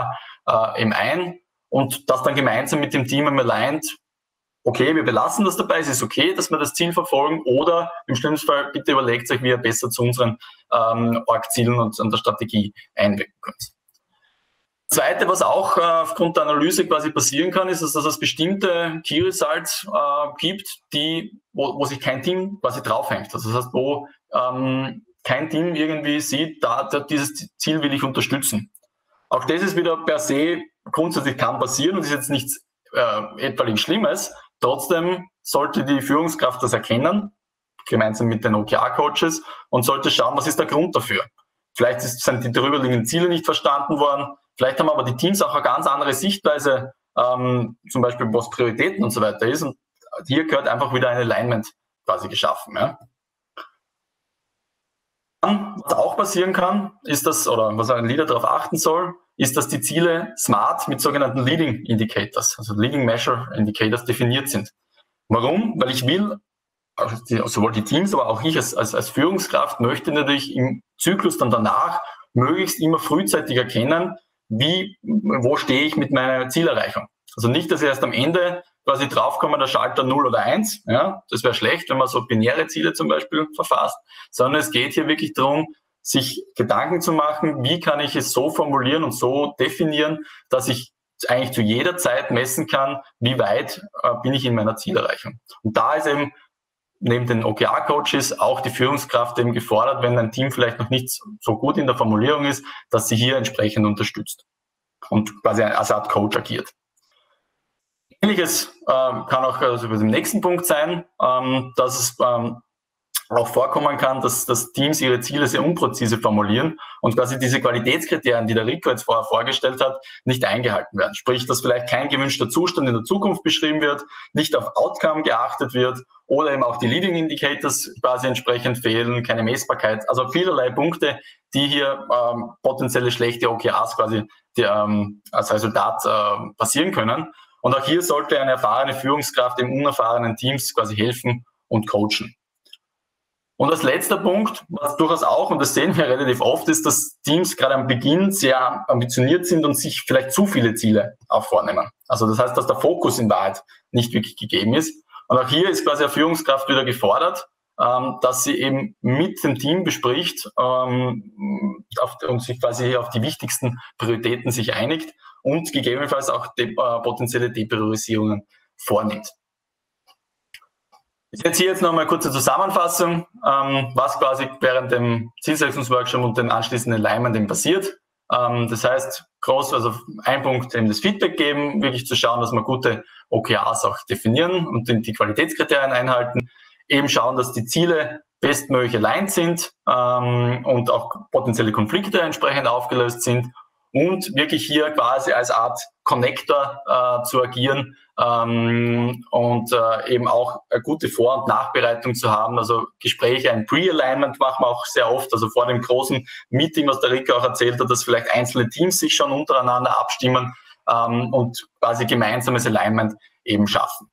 äh, eben ein und das dann gemeinsam mit dem Team aligned. Okay, wir belassen das dabei, es ist okay, dass wir das Ziel verfolgen oder im schlimmsten Fall bitte überlegt euch, wie ihr besser zu unseren ähm, Org-Zielen und, und der Strategie einwirken könnt. Das Zweite, was auch äh, aufgrund der Analyse quasi passieren kann, ist, dass es bestimmte Key Results äh, gibt, die, wo, wo sich kein Team quasi draufhängt. Also das heißt, wo ähm, kein Team irgendwie sieht, da, da dieses Ziel will ich unterstützen. Auch das ist wieder per se grundsätzlich kann passieren und ist jetzt nichts äh, etwaig Schlimmes. Trotzdem sollte die Führungskraft das erkennen, gemeinsam mit den O K R-Coaches und sollte schauen, was ist der Grund dafür. Vielleicht ist, sind die darüberliegenden Ziele nicht verstanden worden, vielleicht haben aber die Teams auch eine ganz andere Sichtweise, ähm, zum Beispiel was Prioritäten und so weiter ist und hier gehört einfach wieder ein Alignment quasi geschaffen. Ja. Was auch passieren kann, ist das, oder was ein Leader darauf achten soll, ist, dass die Ziele smart mit sogenannten Leading Indicators, also Leading Measure Indicators definiert sind. Warum? Weil ich will, also die, sowohl die Teams, aber auch ich als, als, als Führungskraft möchte natürlich im Zyklus dann danach möglichst immer frühzeitig erkennen, wie, wo stehe ich mit meiner Zielerreichung. Also nicht, dass ich erst am Ende quasi draufkommen, der Schalter null oder eins, ja, das wäre schlecht, wenn man so binäre Ziele zum Beispiel verfasst, sondern es geht hier wirklich darum, sich Gedanken zu machen, wie kann ich es so formulieren und so definieren, dass ich eigentlich zu jeder Zeit messen kann, wie weit äh, bin ich in meiner Zielerreichung. Und da ist eben neben den O K R-Coaches auch die Führungskraft eben gefordert, wenn ein Team vielleicht noch nicht so gut in der Formulierung ist, dass sie hier entsprechend unterstützt und quasi als Art Coach agiert. Ähnliches äh, kann auch also über den nächsten Punkt sein, ähm, dass es ähm, auch vorkommen kann, dass, dass Teams ihre Ziele sehr unpräzise formulieren und quasi diese Qualitätskriterien, die der Rico jetzt vorher vorgestellt hat, nicht eingehalten werden. Sprich, dass vielleicht kein gewünschter Zustand in der Zukunft beschrieben wird, nicht auf Outcome geachtet wird oder eben auch die Leading Indicators quasi entsprechend fehlen, keine Messbarkeit. Also vielerlei Punkte, die hier ähm, potenzielle schlechte O K Rs quasi die, ähm, als Resultat äh, passieren können. Und auch hier sollte eine erfahrene Führungskraft den unerfahrenen Teams quasi helfen und coachen. Und als letzter Punkt, was durchaus auch, und das sehen wir relativ oft, ist, dass Teams gerade am Beginn sehr ambitioniert sind und sich vielleicht zu viele Ziele auch vornehmen. Also das heißt, dass der Fokus in Wahrheit nicht wirklich gegeben ist. Und auch hier ist quasi eine Führungskraft wieder gefordert, ähm, dass sie eben mit dem Team bespricht ähm, auf, und sich quasi auf die wichtigsten Prioritäten sich einigt und gegebenenfalls auch de- äh, potenzielle Depriorisierungen vornimmt. Ich setze hier jetzt noch mal eine kurze Zusammenfassung, ähm, was quasi während dem Zielsetzungsworkshop und dem anschließenden Alignment eben passiert. Ähm, das heißt, groß, also ein Punkt eben das Feedback geben, wirklich zu schauen, dass wir gute O K Rs auch definieren und die Qualitätskriterien einhalten. Eben schauen, dass die Ziele bestmöglich aligned sind ähm, und auch potenzielle Konflikte entsprechend aufgelöst sind. Und wirklich hier quasi als Art Connector äh, zu agieren ähm, und äh, eben auch eine gute Vor- und Nachbereitung zu haben. Also Gespräche, ein Pre-Alignment machen wir auch sehr oft, also vor dem großen Meeting, was der Rico auch erzählt hat, dass vielleicht einzelne Teams sich schon untereinander abstimmen ähm, und quasi gemeinsames Alignment eben schaffen.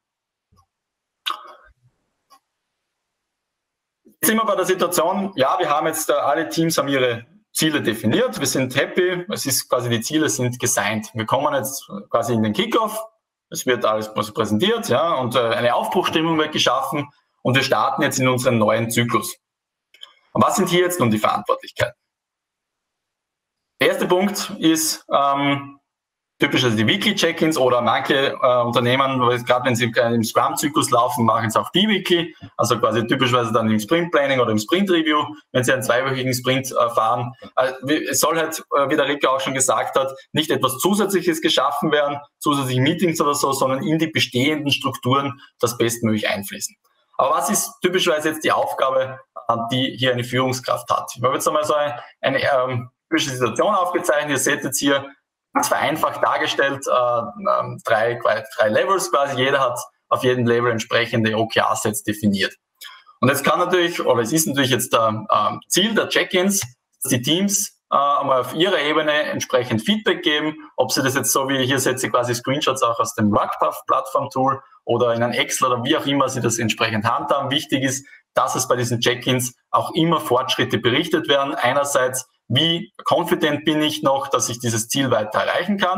Jetzt sind wir bei der Situation, ja, wir haben jetzt, äh, alle Teams haben ihre Ziele definiert, wir sind happy, es ist quasi, die Ziele sind gesigned. Wir kommen jetzt quasi in den Kickoff, es wird alles präsentiert, ja, und äh, eine Aufbruchstimmung wird geschaffen und wir starten jetzt in unseren neuen Zyklus. Und was sind hier jetzt nun die Verantwortlichkeiten? Der erste Punkt ist ähm, typisch also die Weekly Check-ins oder manche äh, Unternehmen, gerade wenn sie im Scrum-Zyklus laufen, machen es auch bi-weekly, also quasi typischerweise dann im Sprint-Planning oder im Sprint-Review, wenn sie einen zweiwöchigen Sprint äh, fahren. Also, es soll halt, äh, wie der Rico auch schon gesagt hat, nicht etwas Zusätzliches geschaffen werden, zusätzliche Meetings oder so, sondern in die bestehenden Strukturen das bestmöglich einfließen. Aber was ist typischerweise jetzt die Aufgabe, äh, die hier eine Führungskraft hat? Ich habe jetzt einmal so eine, eine ähm, typische Situation aufgezeichnet. Ihr seht jetzt hier ganz vereinfacht dargestellt, äh, drei, drei Levels quasi. Jeder hat auf jedem Level entsprechende O K R-Sets definiert. Und jetzt kann natürlich, oder es ist natürlich jetzt der äh, Ziel der Check-ins, dass die Teams äh, einmal auf ihrer Ebene entsprechend Feedback geben, ob sie das jetzt so wie hier setze quasi Screenshots auch aus dem Rugpath-Plattform-Tool oder in ein Excel oder wie auch immer sie das entsprechend handhaben. Wichtig ist, dass es bei diesen Check-ins auch immer Fortschritte berichtet werden. Einerseits, wie confident bin ich noch, dass ich dieses Ziel weiter erreichen kann?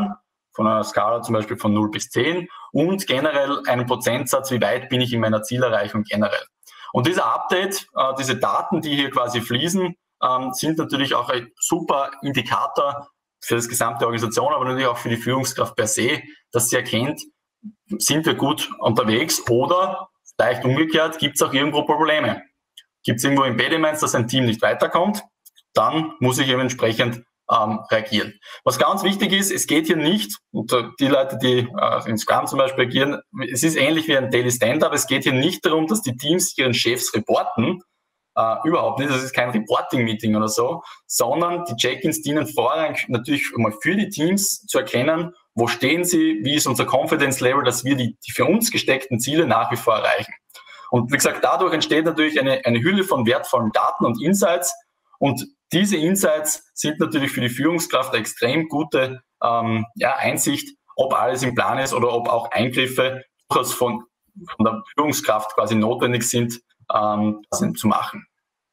von einer Skala zum Beispiel von null bis zehn und generell einen Prozentsatz, wie weit bin ich in meiner Zielerreichung generell. Und dieser Update, äh, diese Daten, die hier quasi fließen, ähm, sind natürlich auch ein super Indikator für das gesamte Organisation, aber natürlich auch für die Führungskraft per se, dass sie erkennt, sind wir gut unterwegs oder vielleicht umgekehrt, gibt es auch irgendwo Probleme. Gibt es irgendwo Impediments, dass ein Team nicht weiterkommt, dann muss ich eben entsprechend ähm, reagieren. Was ganz wichtig ist, es geht hier nicht, und die Leute, die äh, in Scrum zum Beispiel agieren, es ist ähnlich wie ein Daily Stand-up, es geht hier nicht darum, dass die Teams ihren Chefs reporten, äh, überhaupt nicht, das ist kein Reporting-Meeting oder so, sondern die Check-ins dienen vorrangig natürlich mal für die Teams zu erkennen, wo stehen sie, wie ist unser Confidence-Level, dass wir die, die für uns gesteckten Ziele nach wie vor erreichen. Und wie gesagt, dadurch entsteht natürlich eine, eine Hülle von wertvollen Daten und Insights. Und diese Insights sind natürlich für die Führungskraft eine extrem gute ähm, ja, Einsicht, ob alles im Plan ist oder ob auch Eingriffe durchaus von, von der Führungskraft quasi notwendig sind, ähm, das zu machen.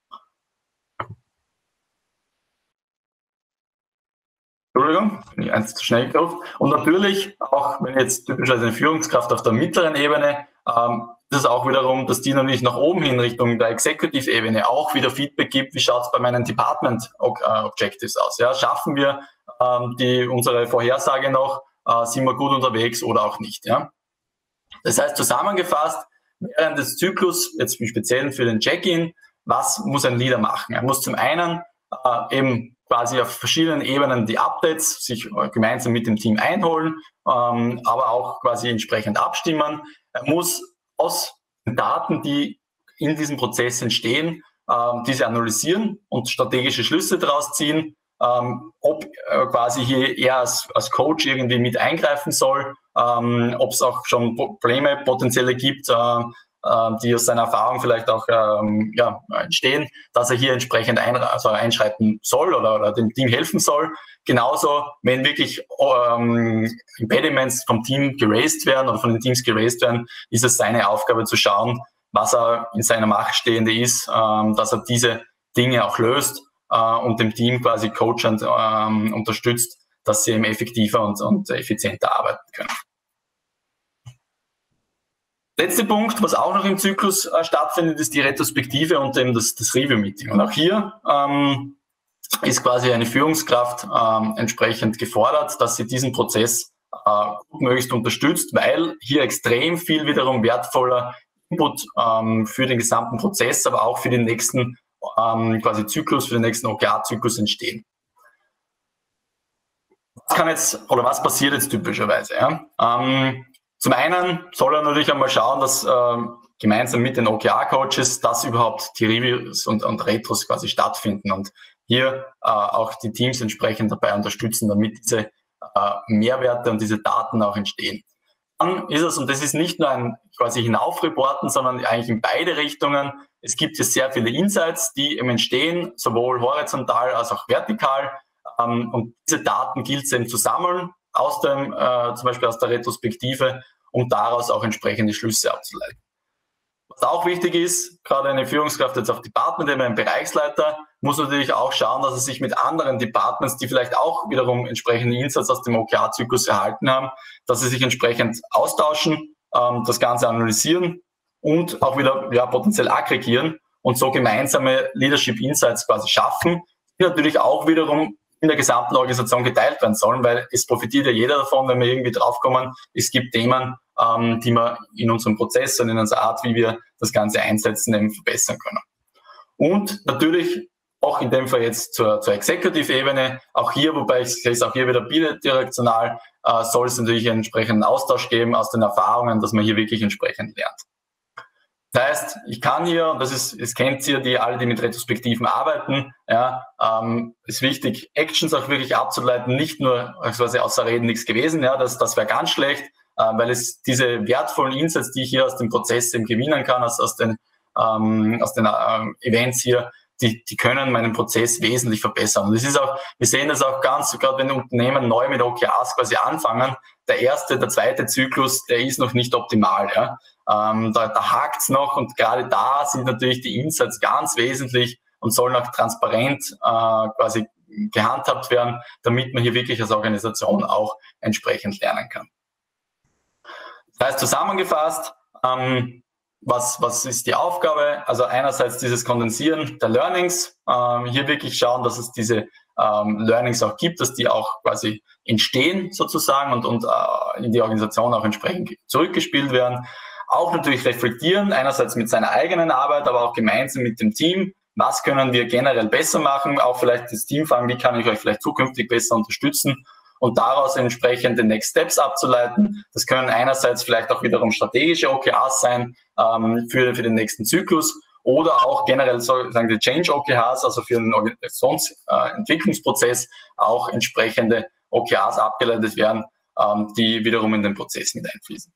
Entschuldigung, bin ich eins zu schnell gelaufen. Und natürlich, auch wenn jetzt typischerweise eine Führungskraft auf der mittleren Ebene, ähm, ist es auch wiederum, dass die natürlich nach oben hin Richtung der Executive-Ebene auch wieder Feedback gibt, wie schaut es bei meinen Department-Objectives aus. Ja, schaffen wir ähm, die, unsere Vorhersage noch, äh, sind wir gut unterwegs oder auch nicht. Ja? Das heißt, zusammengefasst, während des Zyklus, jetzt im Speziellen für den Check-in, was muss ein Leader machen? Er muss zum einen äh, eben quasi auf verschiedenen Ebenen die Updates sich gemeinsam mit dem Team einholen, ähm, aber auch quasi entsprechend abstimmen. Er muss aus den Daten, die in diesem Prozess entstehen, ähm, diese analysieren und strategische Schlüsse daraus ziehen, ähm, ob äh, quasi hier er als, als Coach irgendwie mit eingreifen soll, ähm, ob es auch schon Probleme potenzielle gibt, äh, die aus seiner Erfahrung vielleicht auch ähm, ja, entstehen, dass er hier entsprechend ein, also einschreiten soll oder, oder dem Team helfen soll. Genauso, wenn wirklich ähm, Impediments vom Team geraced werden oder von den Teams geraced werden, ist es seine Aufgabe zu schauen, was er in seiner Macht Stehende ist, ähm, dass er diese Dinge auch löst äh, und dem Team quasi coachend ähm, unterstützt, dass sie eben effektiver und, und effizienter arbeiten können. Letzter Punkt, was auch noch im Zyklus äh, stattfindet, ist die Retrospektive und eben das, das Review-Meeting. Und auch hier ähm, ist quasi eine Führungskraft ähm, entsprechend gefordert, dass sie diesen Prozess äh, möglichst unterstützt, weil hier extrem viel wiederum wertvoller Input ähm, für den gesamten Prozess, aber auch für den nächsten ähm, quasi Zyklus, für den nächsten O K R-Zyklus entstehen. Was kann jetzt oder was passiert jetzt typischerweise? Ja? Ähm, Zum einen soll er natürlich einmal schauen, dass ähm, gemeinsam mit den O K R-Coaches, dass überhaupt die Reviews und, und Retros quasi stattfinden und hier äh, auch die Teams entsprechend dabei unterstützen, damit diese äh, Mehrwerte und diese Daten auch entstehen. Dann ist es, und das ist nicht nur ein quasi Hinaufreporten, sondern eigentlich in beide Richtungen. Es gibt hier sehr viele Insights, die eben entstehen, sowohl horizontal als auch vertikal. Ähm, und diese Daten gilt es eben zu sammeln, aus dem, äh, zum Beispiel aus der Retrospektive, um daraus auch entsprechende Schlüsse abzuleiten. Was auch wichtig ist, gerade eine Führungskraft jetzt auf Department, ein Bereichsleiter, muss natürlich auch schauen, dass er sich mit anderen Departments, die vielleicht auch wiederum entsprechende Insights aus dem O K R-Zyklus erhalten haben, dass sie sich entsprechend austauschen, ähm, das Ganze analysieren und auch wieder ja, potenziell aggregieren und so gemeinsame Leadership Insights quasi schaffen, die natürlich auch wiederum in der gesamten Organisation geteilt werden sollen, weil es profitiert ja jeder davon, wenn wir irgendwie draufkommen, es gibt Themen, ähm, die wir in unserem Prozess und in unserer Art, wie wir das Ganze einsetzen, eben verbessern können. Und natürlich auch in dem Fall jetzt zur, zur Executive-Ebene, auch hier, wobei ich sehe es auch hier wieder bidirektional, äh, soll es natürlich einen entsprechenden Austausch geben aus den Erfahrungen, dass man hier wirklich entsprechend lernt. Das heißt, ich kann hier, und das ist, es kennt ihr, die alle, die mit Retrospektiven arbeiten, ja, ähm, ist wichtig, Actions auch wirklich abzuleiten, nicht nur quasi außer Reden nichts gewesen, ja, das, das wäre ganz schlecht, äh, weil es diese wertvollen Insights, die ich hier aus dem Prozess eben gewinnen kann, aus, aus den, ähm, aus den ähm, Events hier, die, die können meinen Prozess wesentlich verbessern. Und es ist auch, wir sehen das auch ganz, gerade wenn Unternehmen neu mit O K Rs quasi anfangen, der erste, der zweite Zyklus, der ist noch nicht optimal, ja. Ähm, da da hakt es noch und gerade da sind natürlich die Insights ganz wesentlich und sollen auch transparent äh, quasi gehandhabt werden, damit man hier wirklich als Organisation auch entsprechend lernen kann. Das heißt, zusammengefasst, ähm, was, was ist die Aufgabe? Also einerseits dieses Kondensieren der Learnings, ähm, hier wirklich schauen, dass es diese ähm, Learnings auch gibt, dass die auch quasi entstehen sozusagen und, und äh, in die Organisation auch entsprechend zurückgespielt werden. Auch natürlich reflektieren, einerseits mit seiner eigenen Arbeit, aber auch gemeinsam mit dem Team. Was können wir generell besser machen? Auch vielleicht das Team fragen, wie kann ich euch vielleicht zukünftig besser unterstützen? Und daraus entsprechend die Next Steps abzuleiten. Das können einerseits vielleicht auch wiederum strategische O K Rs sein ähm, für, für den nächsten Zyklus oder auch generell sagen die Change O K Rs, also für den Organisationsentwicklungsprozess äh, auch entsprechende O K Rs abgeleitet werden, ähm, die wiederum in den Prozess mit einfließen.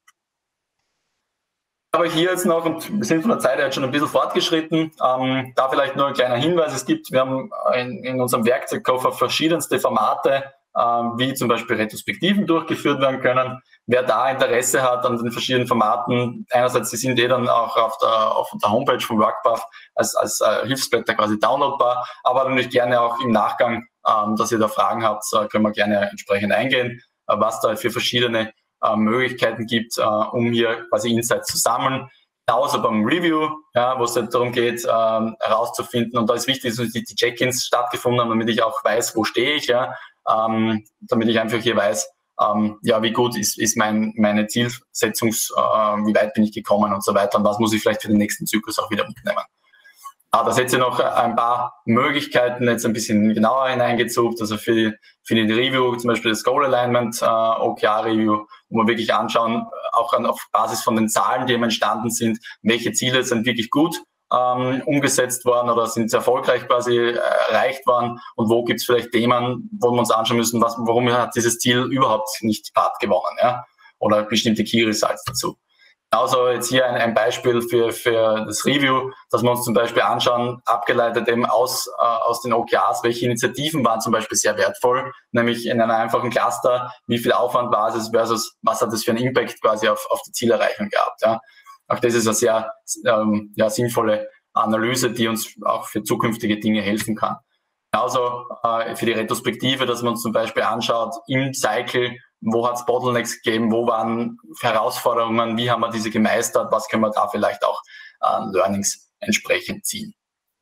Aber hier jetzt noch, und wir sind von der Zeit her jetzt schon ein bisschen fortgeschritten, ähm, da vielleicht nur ein kleiner Hinweis, es gibt, wir haben in, in unserem Werkzeugkoffer verschiedenste Formate, ähm, wie zum Beispiel Retrospektiven durchgeführt werden können. Wer da Interesse hat an den verschiedenen Formaten, einerseits, die sind eh dann auch auf der, auf der Homepage von Workpath als, als äh, Hilfsblätter quasi downloadbar, aber natürlich gerne auch im Nachgang, ähm, dass ihr da Fragen habt, äh, können wir gerne entsprechend eingehen, äh, was da für verschiedene äh, Möglichkeiten gibt, äh, um hier quasi Insights zu sammeln. Genauso beim Review, ja, wo es halt darum geht, ähm, herauszufinden, und da ist wichtig, dass die Check-ins stattgefunden haben, damit ich auch weiß, wo stehe ich, ja, ähm, damit ich einfach hier weiß, ähm, ja, wie gut ist, ist mein, meine Zielsetzungs, äh, wie weit bin ich gekommen und so weiter und was muss ich vielleicht für den nächsten Zyklus auch wieder mitnehmen. Ah, da setze ich noch ein paar Möglichkeiten jetzt ein bisschen genauer hineingezogen, also für die, für die Review, zum Beispiel das Goal Alignment, äh, O K R-Review, wo wir wirklich anschauen, auch an, auf Basis von den Zahlen, die eben entstanden sind, welche Ziele sind wirklich gut ähm, umgesetzt worden oder sind erfolgreich quasi äh, erreicht worden und wo gibt es vielleicht Themen, wo wir uns anschauen müssen, was, warum hat dieses Ziel überhaupt nicht Part gewonnen, ja, oder bestimmte Key Results dazu. Genauso jetzt hier ein, ein Beispiel für, für das Review, dass wir uns zum Beispiel anschauen, abgeleitet eben aus, äh, aus den O K Rs, welche Initiativen waren zum Beispiel sehr wertvoll, nämlich in einem einfachen Cluster, wie viel Aufwand war es versus was hat es für einen Impact quasi auf, auf die Zielerreichung gehabt. Ja. Auch das ist eine sehr ähm, ja, sinnvolle Analyse, die uns auch für zukünftige Dinge helfen kann. Genauso äh, für die Retrospektive, dass man uns zum Beispiel anschaut im Cycle, wo hat es Bottlenecks gegeben, wo waren Herausforderungen, wie haben wir diese gemeistert, was können wir da vielleicht auch an äh, Learnings entsprechend ziehen.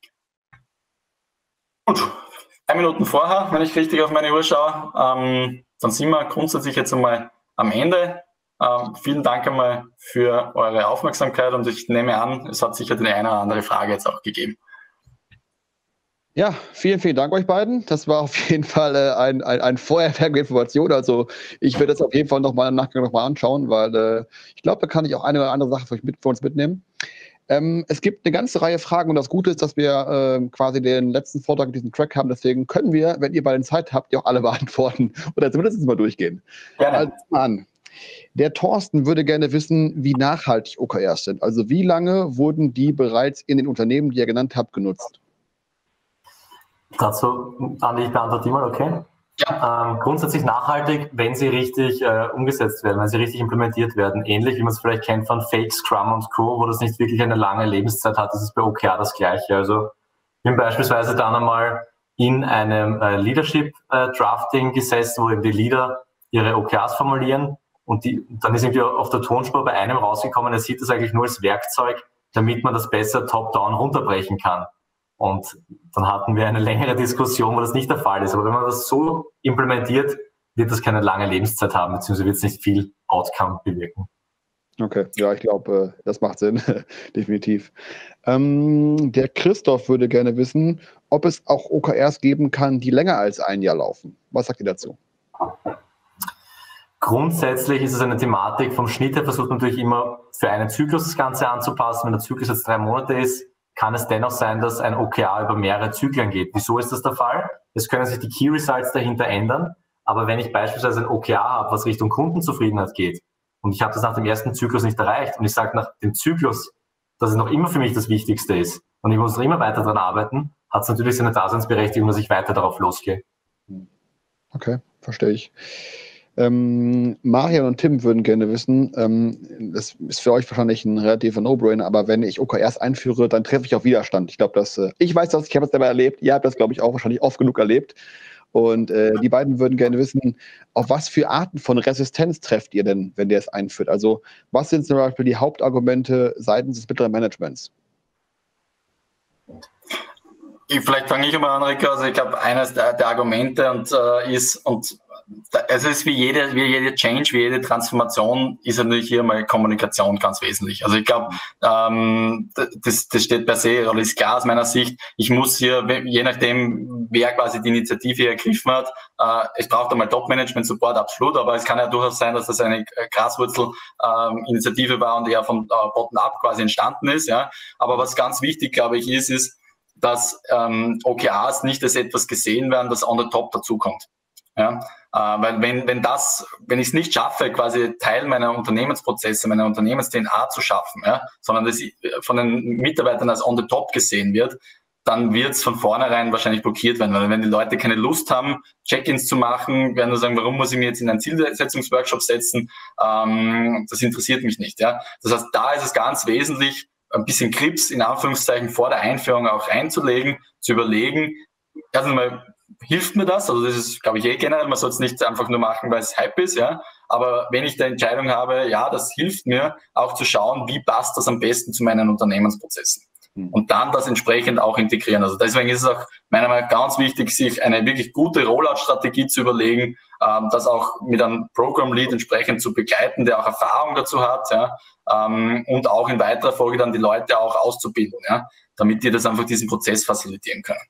Gut, drei Minuten vorher, wenn ich richtig auf meine Uhr schaue, ähm, dann sind wir grundsätzlich jetzt einmal am Ende. Ähm, vielen Dank einmal für eure Aufmerksamkeit und ich nehme an, es hat sicher die eine oder andere Frage jetzt auch gegeben.
Ja, vielen, vielen Dank euch beiden. Das war auf jeden Fall äh, ein, ein, ein Feuerwerk mit Informationen. Also ich werde das auf jeden Fall nochmal im Nachgang nochmal anschauen, weil äh, ich glaube, da kann ich auch eine oder andere Sache für, mit, für uns mitnehmen. Ähm, es gibt eine ganze Reihe Fragen und das Gute ist, dass wir äh, quasi den letzten Vortrag, diesen Track haben. Deswegen können wir, wenn ihr beiden Zeit habt, die auch alle beantworten oder zumindest mal durchgehen.
Gerne.
Also mal an. Der Thorsten würde gerne wissen, wie nachhaltig O K Rs sind. Also wie lange wurden die bereits in den Unternehmen, die ihr genannt habt, genutzt?
Dazu, Andi, ich beantworte die mal, okay? Ja. Ähm, grundsätzlich nachhaltig, wenn sie richtig äh, umgesetzt werden, wenn sie richtig implementiert werden. Ähnlich wie man es vielleicht kennt von Fake, Scrum und Co., wo das nicht wirklich eine lange Lebenszeit hat, das ist bei O K R das Gleiche. Also ich bin beispielsweise dann einmal in einem äh, Leadership-Drafting äh, gesessen, wo eben die Leader ihre O K Rs formulieren und die, dann ist irgendwie auf der Tonspur bei einem rausgekommen, er sieht das eigentlich nur als Werkzeug, damit man das besser top-down runterbrechen kann. Und dann hatten wir eine längere Diskussion, wo das nicht der Fall ist. Aber wenn man das so implementiert, wird das keine lange Lebenszeit haben, beziehungsweise wird es nicht viel Outcome bewirken.
Okay, ja, ich glaube, das macht Sinn, definitiv. Ähm, der Christoph würde gerne wissen, ob es auch O K Rs geben kann, die länger als ein Jahr laufen. Was sagt ihr dazu?
Grundsätzlich ist es eine Thematik, vom Schnitt her versucht man natürlich immer für einen Zyklus das Ganze anzupassen. Wenn der Zyklus jetzt drei Monate ist, kann es dennoch sein, dass ein O K R über mehrere Zyklen geht. Wieso ist das der Fall? Es können sich die Key Results dahinter ändern, aber wenn ich beispielsweise ein O K R habe, was Richtung Kundenzufriedenheit geht und ich habe das nach dem ersten Zyklus nicht erreicht und ich sage nach dem Zyklus, dass es noch immer für mich das Wichtigste ist und ich muss noch immer weiter daran arbeiten, hat es natürlich seine Daseinsberechtigung, dass ich weiter darauf losgehe.
Okay, verstehe ich. Ähm, Marian und Tim würden gerne wissen, ähm, das ist für euch wahrscheinlich ein relativer No-Brainer, aber wenn ich O K Rs einführe, dann treffe ich auf Widerstand. Ich glaube, dass äh, ich weiß das, ich habe es selber erlebt, ihr habt das, glaube ich, auch wahrscheinlich oft genug erlebt. Und äh, die beiden würden gerne wissen, auf was für Arten von Resistenz trefft ihr denn, wenn ihr es einführt? Also was sind zum Beispiel die Hauptargumente seitens des mittleren Managements?
Ich, vielleicht fange ich mal an, Rico. Also ich glaube, eines der, der Argumente und, äh, ist, und also es ist wie jede, wie jede Change, wie jede Transformation, ist natürlich hier mal Kommunikation ganz wesentlich. Also ich glaube, ähm, das, das steht per se, oder ist klar aus meiner Sicht, ich muss hier, je nachdem, wer quasi die Initiative ergriffen hat, äh, es braucht einmal Top-Management-Support, absolut, aber es kann ja durchaus sein, dass das eine Graswurzel-Initiative ähm, war und eher von äh, Bottom-up quasi entstanden ist. Ja. Aber was ganz wichtig, glaube ich, ist, ist, dass ähm, O K Rs nicht als etwas gesehen werden, das on the top dazukommt. Ja, äh, weil wenn, wenn das, wenn ich es nicht schaffe, quasi Teil meiner Unternehmensprozesse, meiner Unternehmens-D N A zu schaffen, ja, sondern das von den Mitarbeitern als on the top gesehen wird, dann wird es von vornherein wahrscheinlich blockiert werden, weil wenn die Leute keine Lust haben, Check-ins zu machen, werden sie sagen, warum muss ich mir jetzt in einen Zielsetzungsworkshop setzen, ähm, das interessiert mich nicht. Ja. Das heißt, da ist es ganz wesentlich, ein bisschen Krips in Anführungszeichen vor der Einführung auch reinzulegen, zu überlegen, erst einmal, hilft mir das? Also das ist, glaube ich, eh generell, man soll es nicht einfach nur machen, weil es Hype ist, ja. Aber wenn ich die Entscheidung habe, ja, das hilft mir, auch zu schauen, wie passt das am besten zu meinen Unternehmensprozessen. Mhm. Und dann das entsprechend auch integrieren. Also deswegen ist es auch meiner Meinung nach ganz wichtig, sich eine wirklich gute Rollout-Strategie zu überlegen, ähm, das auch mit einem Program-Lead entsprechend zu begleiten, der auch Erfahrung dazu hat, ja. Ähm, und auch in weiterer Folge dann die Leute auch auszubilden, ja, damit die das einfach diesen Prozess facilitieren können.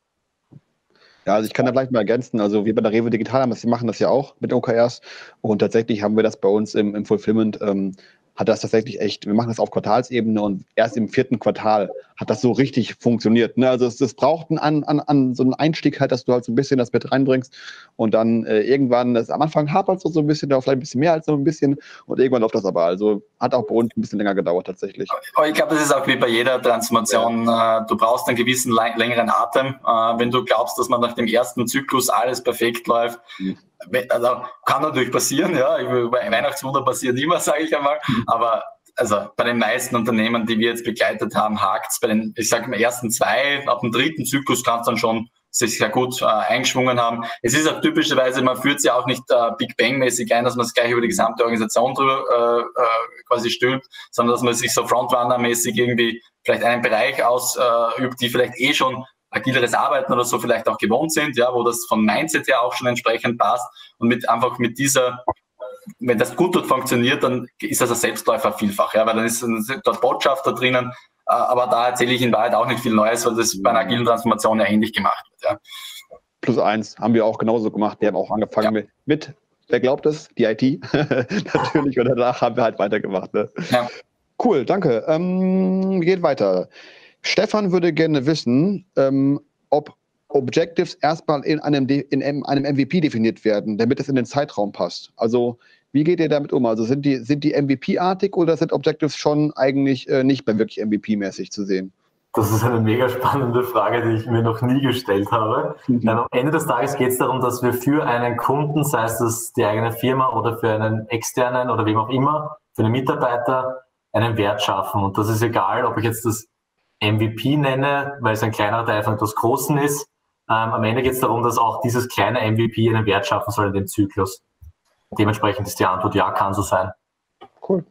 Ja, also ich kann da vielleicht mal ergänzen, also wir bei der Rewe Digital haben das, wir machen das ja auch mit O K Rs und tatsächlich haben wir das bei uns im, im Fulfillment, ähm, hat das tatsächlich echt, wir machen das auf Quartalsebene und erst im vierten Quartal hat das so richtig funktioniert. Ne? Also es, es braucht einen, an, an so einen Einstieg halt, dass du halt so ein bisschen das mit reinbringst und dann äh, irgendwann, das, am Anfang hapert es so ein bisschen, da vielleicht ein bisschen mehr als so ein bisschen und irgendwann läuft das aber. Also hat auch bei uns ein bisschen länger gedauert tatsächlich.
Aber ich glaube, das ist auch wie bei jeder Transformation. Ja. Du brauchst einen gewissen längeren Atem. Wenn du glaubst, dass man nach dem ersten Zyklus alles perfekt läuft, mhm. Also kann natürlich passieren, ja. Bei Weihnachtswunder passiert immer, sage ich einmal. Aber also bei den meisten Unternehmen, die wir jetzt begleitet haben, hakt es bei den, ich sage mal, ersten zwei, ab dem dritten Zyklus kann es dann schon sich sehr gut äh, eingeschwungen haben. Es ist auch typischerweise, man führt sie auch nicht äh, Big Bang-mäßig ein, dass man es gleich über die gesamte Organisation drüber äh, äh, quasi stülpt, sondern dass man sich so Frontrunner-mäßig irgendwie vielleicht einen Bereich ausübt, die vielleicht eh schon agileres Arbeiten oder so vielleicht auch gewohnt sind, ja, wo das vom Mindset her auch schon entsprechend passt und mit einfach mit dieser, wenn das gut dort funktioniert, dann ist das ein Selbstläufer vielfach, ja, weil dann ist dort Botschafter drinnen, aber da erzähle ich in Wahrheit auch nicht viel Neues, weil das bei einer agilen Transformation ja ähnlich gemacht wird, ja.
Plus eins haben wir auch genauso gemacht, wir haben auch angefangen ja. mit, mit, wer glaubt es, die I T, natürlich, und danach haben wir halt weitergemacht, ne? Ja. Cool, danke, ähm, geht weiter. Stefan würde gerne wissen, ähm, ob Objectives erstmal in einem, in einem M V P definiert werden, damit es in den Zeitraum passt. Also wie geht ihr damit um? Also sind die, sind die M V P-artig oder sind Objectives schon eigentlich äh, nicht mehr wirklich M V P-mäßig zu sehen?
Das ist eine mega spannende Frage, die ich mir noch nie gestellt habe. Mhm. Am Ende des Tages geht es darum, dass wir für einen Kunden, sei es das die eigene Firma oder für einen externen oder wem auch immer, für einen Mitarbeiter einen Wert schaffen. Und das ist egal, ob ich jetzt das M V P nenne, weil es ein kleinerer Teil von etwas Großen ist. Ähm, am Ende geht es darum, dass auch dieses kleine M V P einen Wert schaffen soll in dem Zyklus. Dementsprechend ist die Antwort ja, kann so sein.
Cool.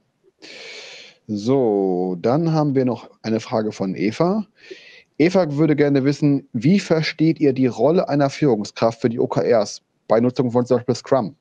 So, dann haben wir noch eine Frage von Eva. Eva würde gerne wissen, wie versteht ihr die Rolle einer Führungskraft für die O K Rs bei Nutzung von zum Beispiel Scrum?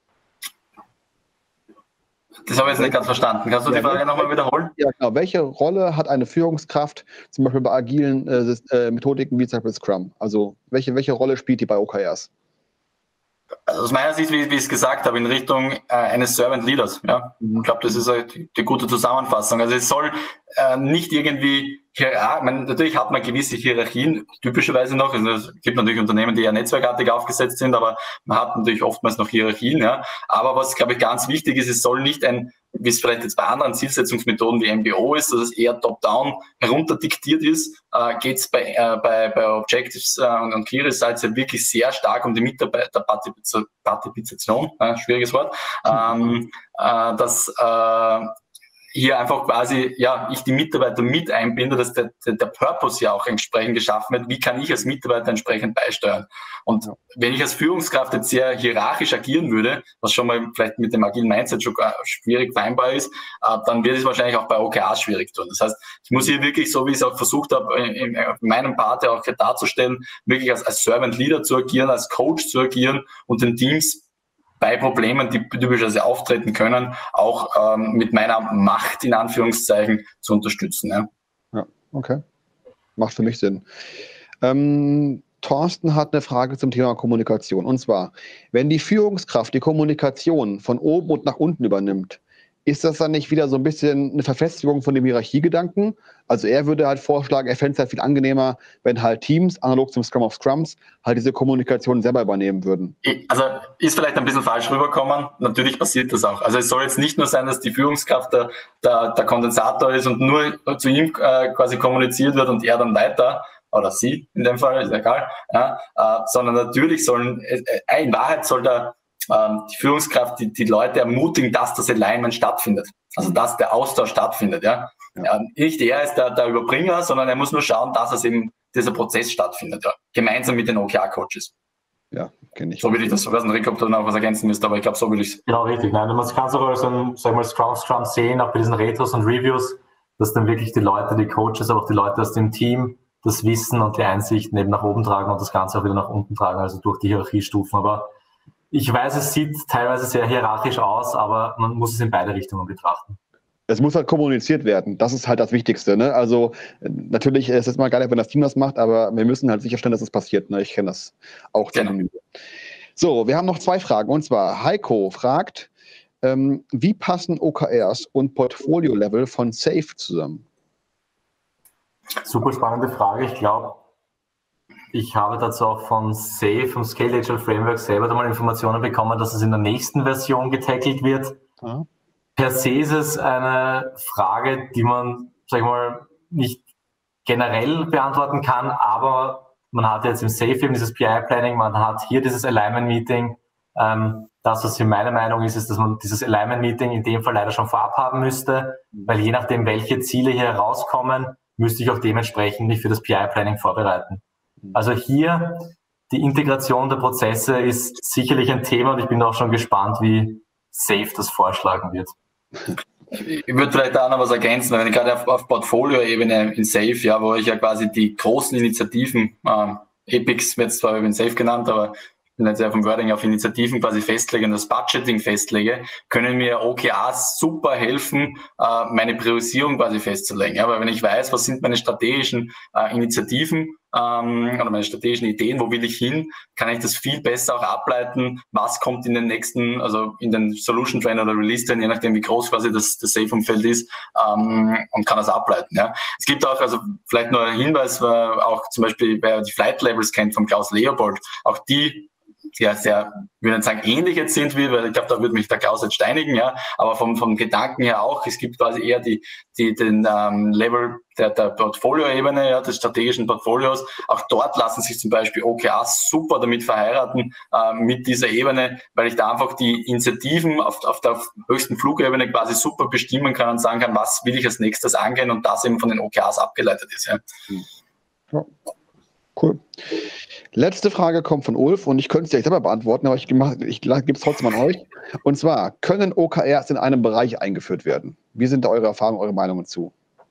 Das habe ich jetzt nicht ganz verstanden. Kannst du ja, die Frage nochmal wiederholen?
Ja, genau. Welche Rolle hat eine Führungskraft zum Beispiel bei agilen äh, Methodiken wie zum Beispiel Scrum? Also welche, welche Rolle spielt die bei O K Rs?
Also aus meiner Sicht, wie, wie ich es gesagt habe, in Richtung äh, eines Servant Leaders. Ja? Mhm. Ich glaube, das ist äh, die, die gute Zusammenfassung. Also es soll äh, nicht irgendwie, ja, man, natürlich hat man gewisse Hierarchien, typischerweise noch. Also es gibt natürlich Unternehmen, die ja netzwerkartig aufgesetzt sind, aber man hat natürlich oftmals noch Hierarchien. Ja? Aber was, glaube ich, ganz wichtig ist, es soll nicht ein wie es vielleicht jetzt bei anderen Zielsetzungsmethoden wie M B O ist, dass es eher top-down herunterdiktiert ist, äh, geht es bei, äh, bei, bei Objectives äh, und, und Key Results ja wirklich sehr stark um die Mitarbeiterpartizipation, äh, schwieriges Wort, ähm, äh, dass äh, hier einfach quasi, ja, ich die Mitarbeiter mit einbinde, dass der, der, der Purpose ja auch entsprechend geschaffen wird. Wie kann ich als Mitarbeiter entsprechend beisteuern? Und ja. wenn ich als Führungskraft jetzt sehr hierarchisch agieren würde, was schon mal vielleicht mit dem agilen Mindset schon schwierig vereinbar ist, äh, dann wird es wahrscheinlich auch bei O K As schwierig tun. Das heißt, ich muss hier wirklich, so wie ich es auch versucht habe, in, in meinem Part auch darzustellen, wirklich als, als Servant Leader zu agieren, als Coach zu agieren und den Teams bei Problemen, die typischerweise auftreten können, auch ähm, mit meiner Macht in Anführungszeichen zu unterstützen. Ja,
ja okay. Macht für mich Sinn. Ähm, Thorsten hat eine Frage zum Thema Kommunikation. Und zwar, wenn die Führungskraft die Kommunikation von oben und nach unten übernimmt, ist das dann nicht wieder so ein bisschen eine Verfestigung von dem Hierarchiegedanken? Also er würde halt vorschlagen, er fände es halt viel angenehmer, wenn halt Teams, analog zum Scrum of Scrums, halt diese Kommunikation selber übernehmen würden.
Also ist vielleicht ein bisschen falsch rübergekommen. Natürlich passiert das auch. Also es soll jetzt nicht nur sein, dass die Führungskraft der, der, der Kondensator ist und nur zu ihm äh, quasi kommuniziert wird und er dann weiter, oder sie in dem Fall, ist egal, ja, äh, sondern natürlich sollen, äh, in Wahrheit soll der die Führungskraft, die, die Leute ermutigen, dass das Alignment stattfindet. Also, dass der Austausch stattfindet, ja. ja. ja nicht er ist der, der Überbringer, sondern er muss nur schauen, dass es eben, dieser Prozess stattfindet, ja. Gemeinsam mit den O K R-Coaches.
Ja, kenne ich.
So würde ich das, ich weiß nicht, Rick, ob du noch was ergänzen müsst, aber ich glaube, so würde ich es.
Genau, richtig. Nein, man kann es auch als ein, sag mal, Scrum, Scrum sehen, auch bei diesen Retros und Reviews, dass dann wirklich die Leute, die Coaches, aber auch die Leute aus dem Team das Wissen und die Einsichten eben nach oben tragen und das Ganze auch wieder nach unten tragen, also durch die Hierarchiestufen. Aber ich weiß, es sieht teilweise sehr hierarchisch aus, aber man muss es in beide Richtungen betrachten.
Es muss halt kommuniziert werden. Das ist halt das Wichtigste. Ne? Also natürlich ist es mal geil, wenn das Team das macht, aber wir müssen halt sicherstellen, dass es passiert. Ne? Ich kenne das auch. Genau. So, wir haben noch zwei Fragen. Und zwar Heiko fragt, ähm, wie passen O K Rs und Portfolio-Level von SAFe zusammen?
Super spannende Frage. Ich glaube, ich habe dazu auch von SAFe, vom Scaled Agile Framework selber da mal Informationen bekommen, dass es in der nächsten Version getackelt wird. Ja. Per se ist es eine Frage, die man, sag ich mal, nicht generell beantworten kann, aber man hat jetzt im SAFe eben dieses P I-Planning, man hat hier dieses Alignment-Meeting. Ähm, das, was in meiner Meinung ist, ist, dass man dieses Alignment-Meeting in dem Fall leider schon vorab haben müsste, weil je nachdem, welche Ziele hier herauskommen, müsste ich auch dementsprechend mich für das P I-Planning vorbereiten. Also hier, die Integration der Prozesse ist sicherlich ein Thema und ich bin auch schon gespannt, wie SAFe das vorschlagen wird.
Ich würde vielleicht da noch was ergänzen, wenn ich gerade auf, auf Portfolio-Ebene in SAFe, ja, wo ich ja quasi die großen Initiativen, äh, Epics wird zwar in SAFe genannt, aber ich bin jetzt ja vom Wording auf Initiativen quasi festlege und das Budgeting festlege, können mir O K As super helfen, äh, meine Priorisierung quasi festzulegen. Ja, weil wenn ich weiß, was sind meine strategischen äh, Initiativen ähm, oder meine strategischen Ideen, wo will ich hin, kann ich das viel besser auch ableiten, was kommt in den nächsten, also in den Solution Train oder Release Train, je nachdem wie groß quasi das, das SAFe-Umfeld ist, ähm, und kann das ableiten. Ja. Es gibt auch, also vielleicht nur ein Hinweis, äh, auch zum Beispiel, wer die Flight Levels kennt von Klaus Leopold, auch die sehr, sehr, ich würde nicht sagen, ähnlich jetzt sind wir, weil ich glaube, da würde mich der Klaus jetzt steinigen, ja, aber vom, vom Gedanken her auch, es gibt quasi eher die, die, den ähm, Level der, der Portfolio-Ebene, ja, des strategischen Portfolios. Auch dort lassen sich zum Beispiel O K As super damit verheiraten, äh, mit dieser Ebene, weil ich da einfach die Initiativen auf, auf der höchsten Flugebene quasi super bestimmen kann und sagen kann, was will ich als nächstes angehen und das eben von den O K As abgeleitet ist, ja.
Ja. Cool. Letzte Frage kommt von Ulf und ich könnte es direkt selber beantworten, aber ich, ich gebe es trotzdem an euch. Und zwar, können O K Rs in einem Bereich eingeführt werden? Wie sind da eure Erfahrungen, eure Meinungen zu?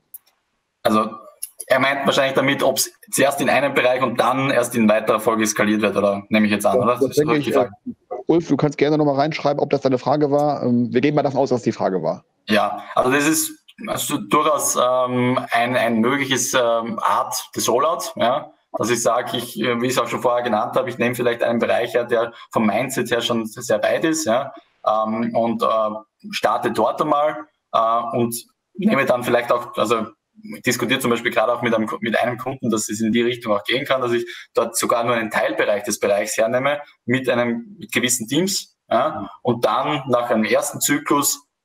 Also er meint wahrscheinlich damit, ob es zuerst in einem Bereich und dann erst in weiterer Folge skaliert wird, oder nehme ich jetzt an, oder?
Das das denke ich, äh, Ulf, du kannst gerne nochmal reinschreiben, ob das deine Frage war. Wir gehen mal davon aus, dass die Frage war.
Ja, also das ist also durchaus ähm, ein, ein mögliches ähm, Art des Rollouts, ja. Dass ich sage, ich, wie ich es auch schon vorher genannt habe, ich nehme vielleicht einen Bereich her, der vom Mindset her schon sehr weit ist, ja, ähm, und äh, starte dort einmal äh, und nehme dann vielleicht auch, also ich diskutiere zum Beispiel gerade auch mit einem, mit einem Kunden, dass es in die Richtung auch gehen kann, dass ich dort sogar nur einen Teilbereich des Bereichs hernehme mit einem mit gewissen Teams, ja, und dann nach einem ersten Zyklus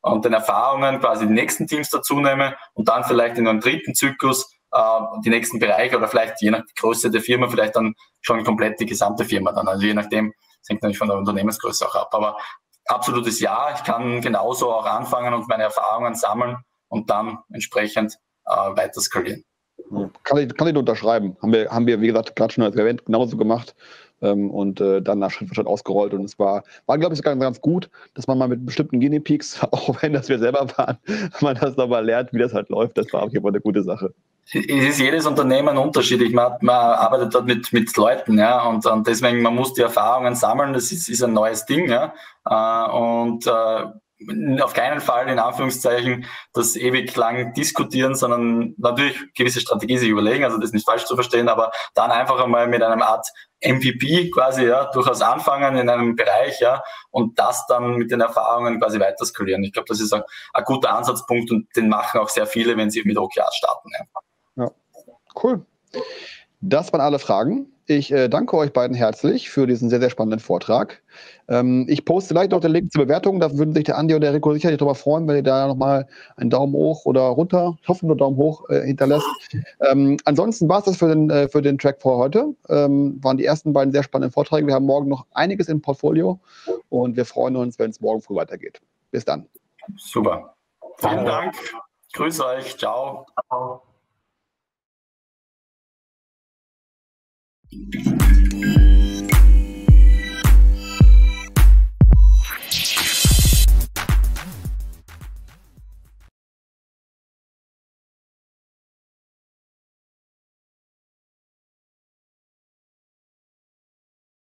und den Erfahrungen quasi die nächsten Teams dazu nehme und dann vielleicht in einem dritten Zyklus äh, die nächsten Bereiche oder vielleicht je nach Größe der Firma vielleicht dann schon komplett die gesamte Firma dann. Also je nachdem, das hängt natürlich von der Unternehmensgröße auch ab. Aber absolutes Ja, ich kann genauso auch anfangen und meine Erfahrungen sammeln und dann entsprechend äh, weiter skalieren.
Kann ich, kann ich unterschreiben. Haben wir, haben wir, wie gesagt, gerade schon als Event genauso gemacht. Ähm, und äh, dann nach Schritt für Schritt ausgerollt. Und es war, war glaube ich, sogar ganz gut, dass man mal mit bestimmten Guinea Pigs, auch wenn das wir selber waren, man das nochmal lernt, wie das halt läuft. Das war auf jeden Fall eine gute Sache.
Es ist jedes Unternehmen unterschiedlich. Man, man arbeitet dort mit, mit Leuten, ja, und, und deswegen, man muss die Erfahrungen sammeln. Das ist, ist ein neues Ding, ja. Äh, und äh, auf keinen Fall, in Anführungszeichen, das ewig lang diskutieren, sondern natürlich gewisse Strategie sich überlegen, also das ist nicht falsch zu verstehen, aber dann einfach einmal mit einem Art M V P quasi, ja, durchaus anfangen in einem Bereich, ja, und das dann mit den Erfahrungen quasi weiter skalieren. Ich glaube, das ist ein, ein guter Ansatzpunkt und den machen auch sehr viele, wenn sie mit O K Rs starten. Ja,
ja. Cool. Das waren alle Fragen. Ich äh, danke euch beiden herzlich für diesen sehr, sehr spannenden Vortrag. Ähm, ich poste gleich noch den Link zur Bewertung. Da würden sich der Andi und der Rico sicherlich darüber freuen, wenn ihr da nochmal einen Daumen hoch oder runter, ich hoffe nur Daumen hoch, äh, hinterlässt. Ähm, ansonsten war es das für den, äh, für den Track für heute. Ähm, waren die ersten beiden sehr spannenden Vorträge. Wir haben morgen noch einiges im Portfolio und wir freuen uns, wenn es morgen früh weitergeht. Bis dann.
Super. Vielen Dank. Grüß euch. Ciao.
Ciao.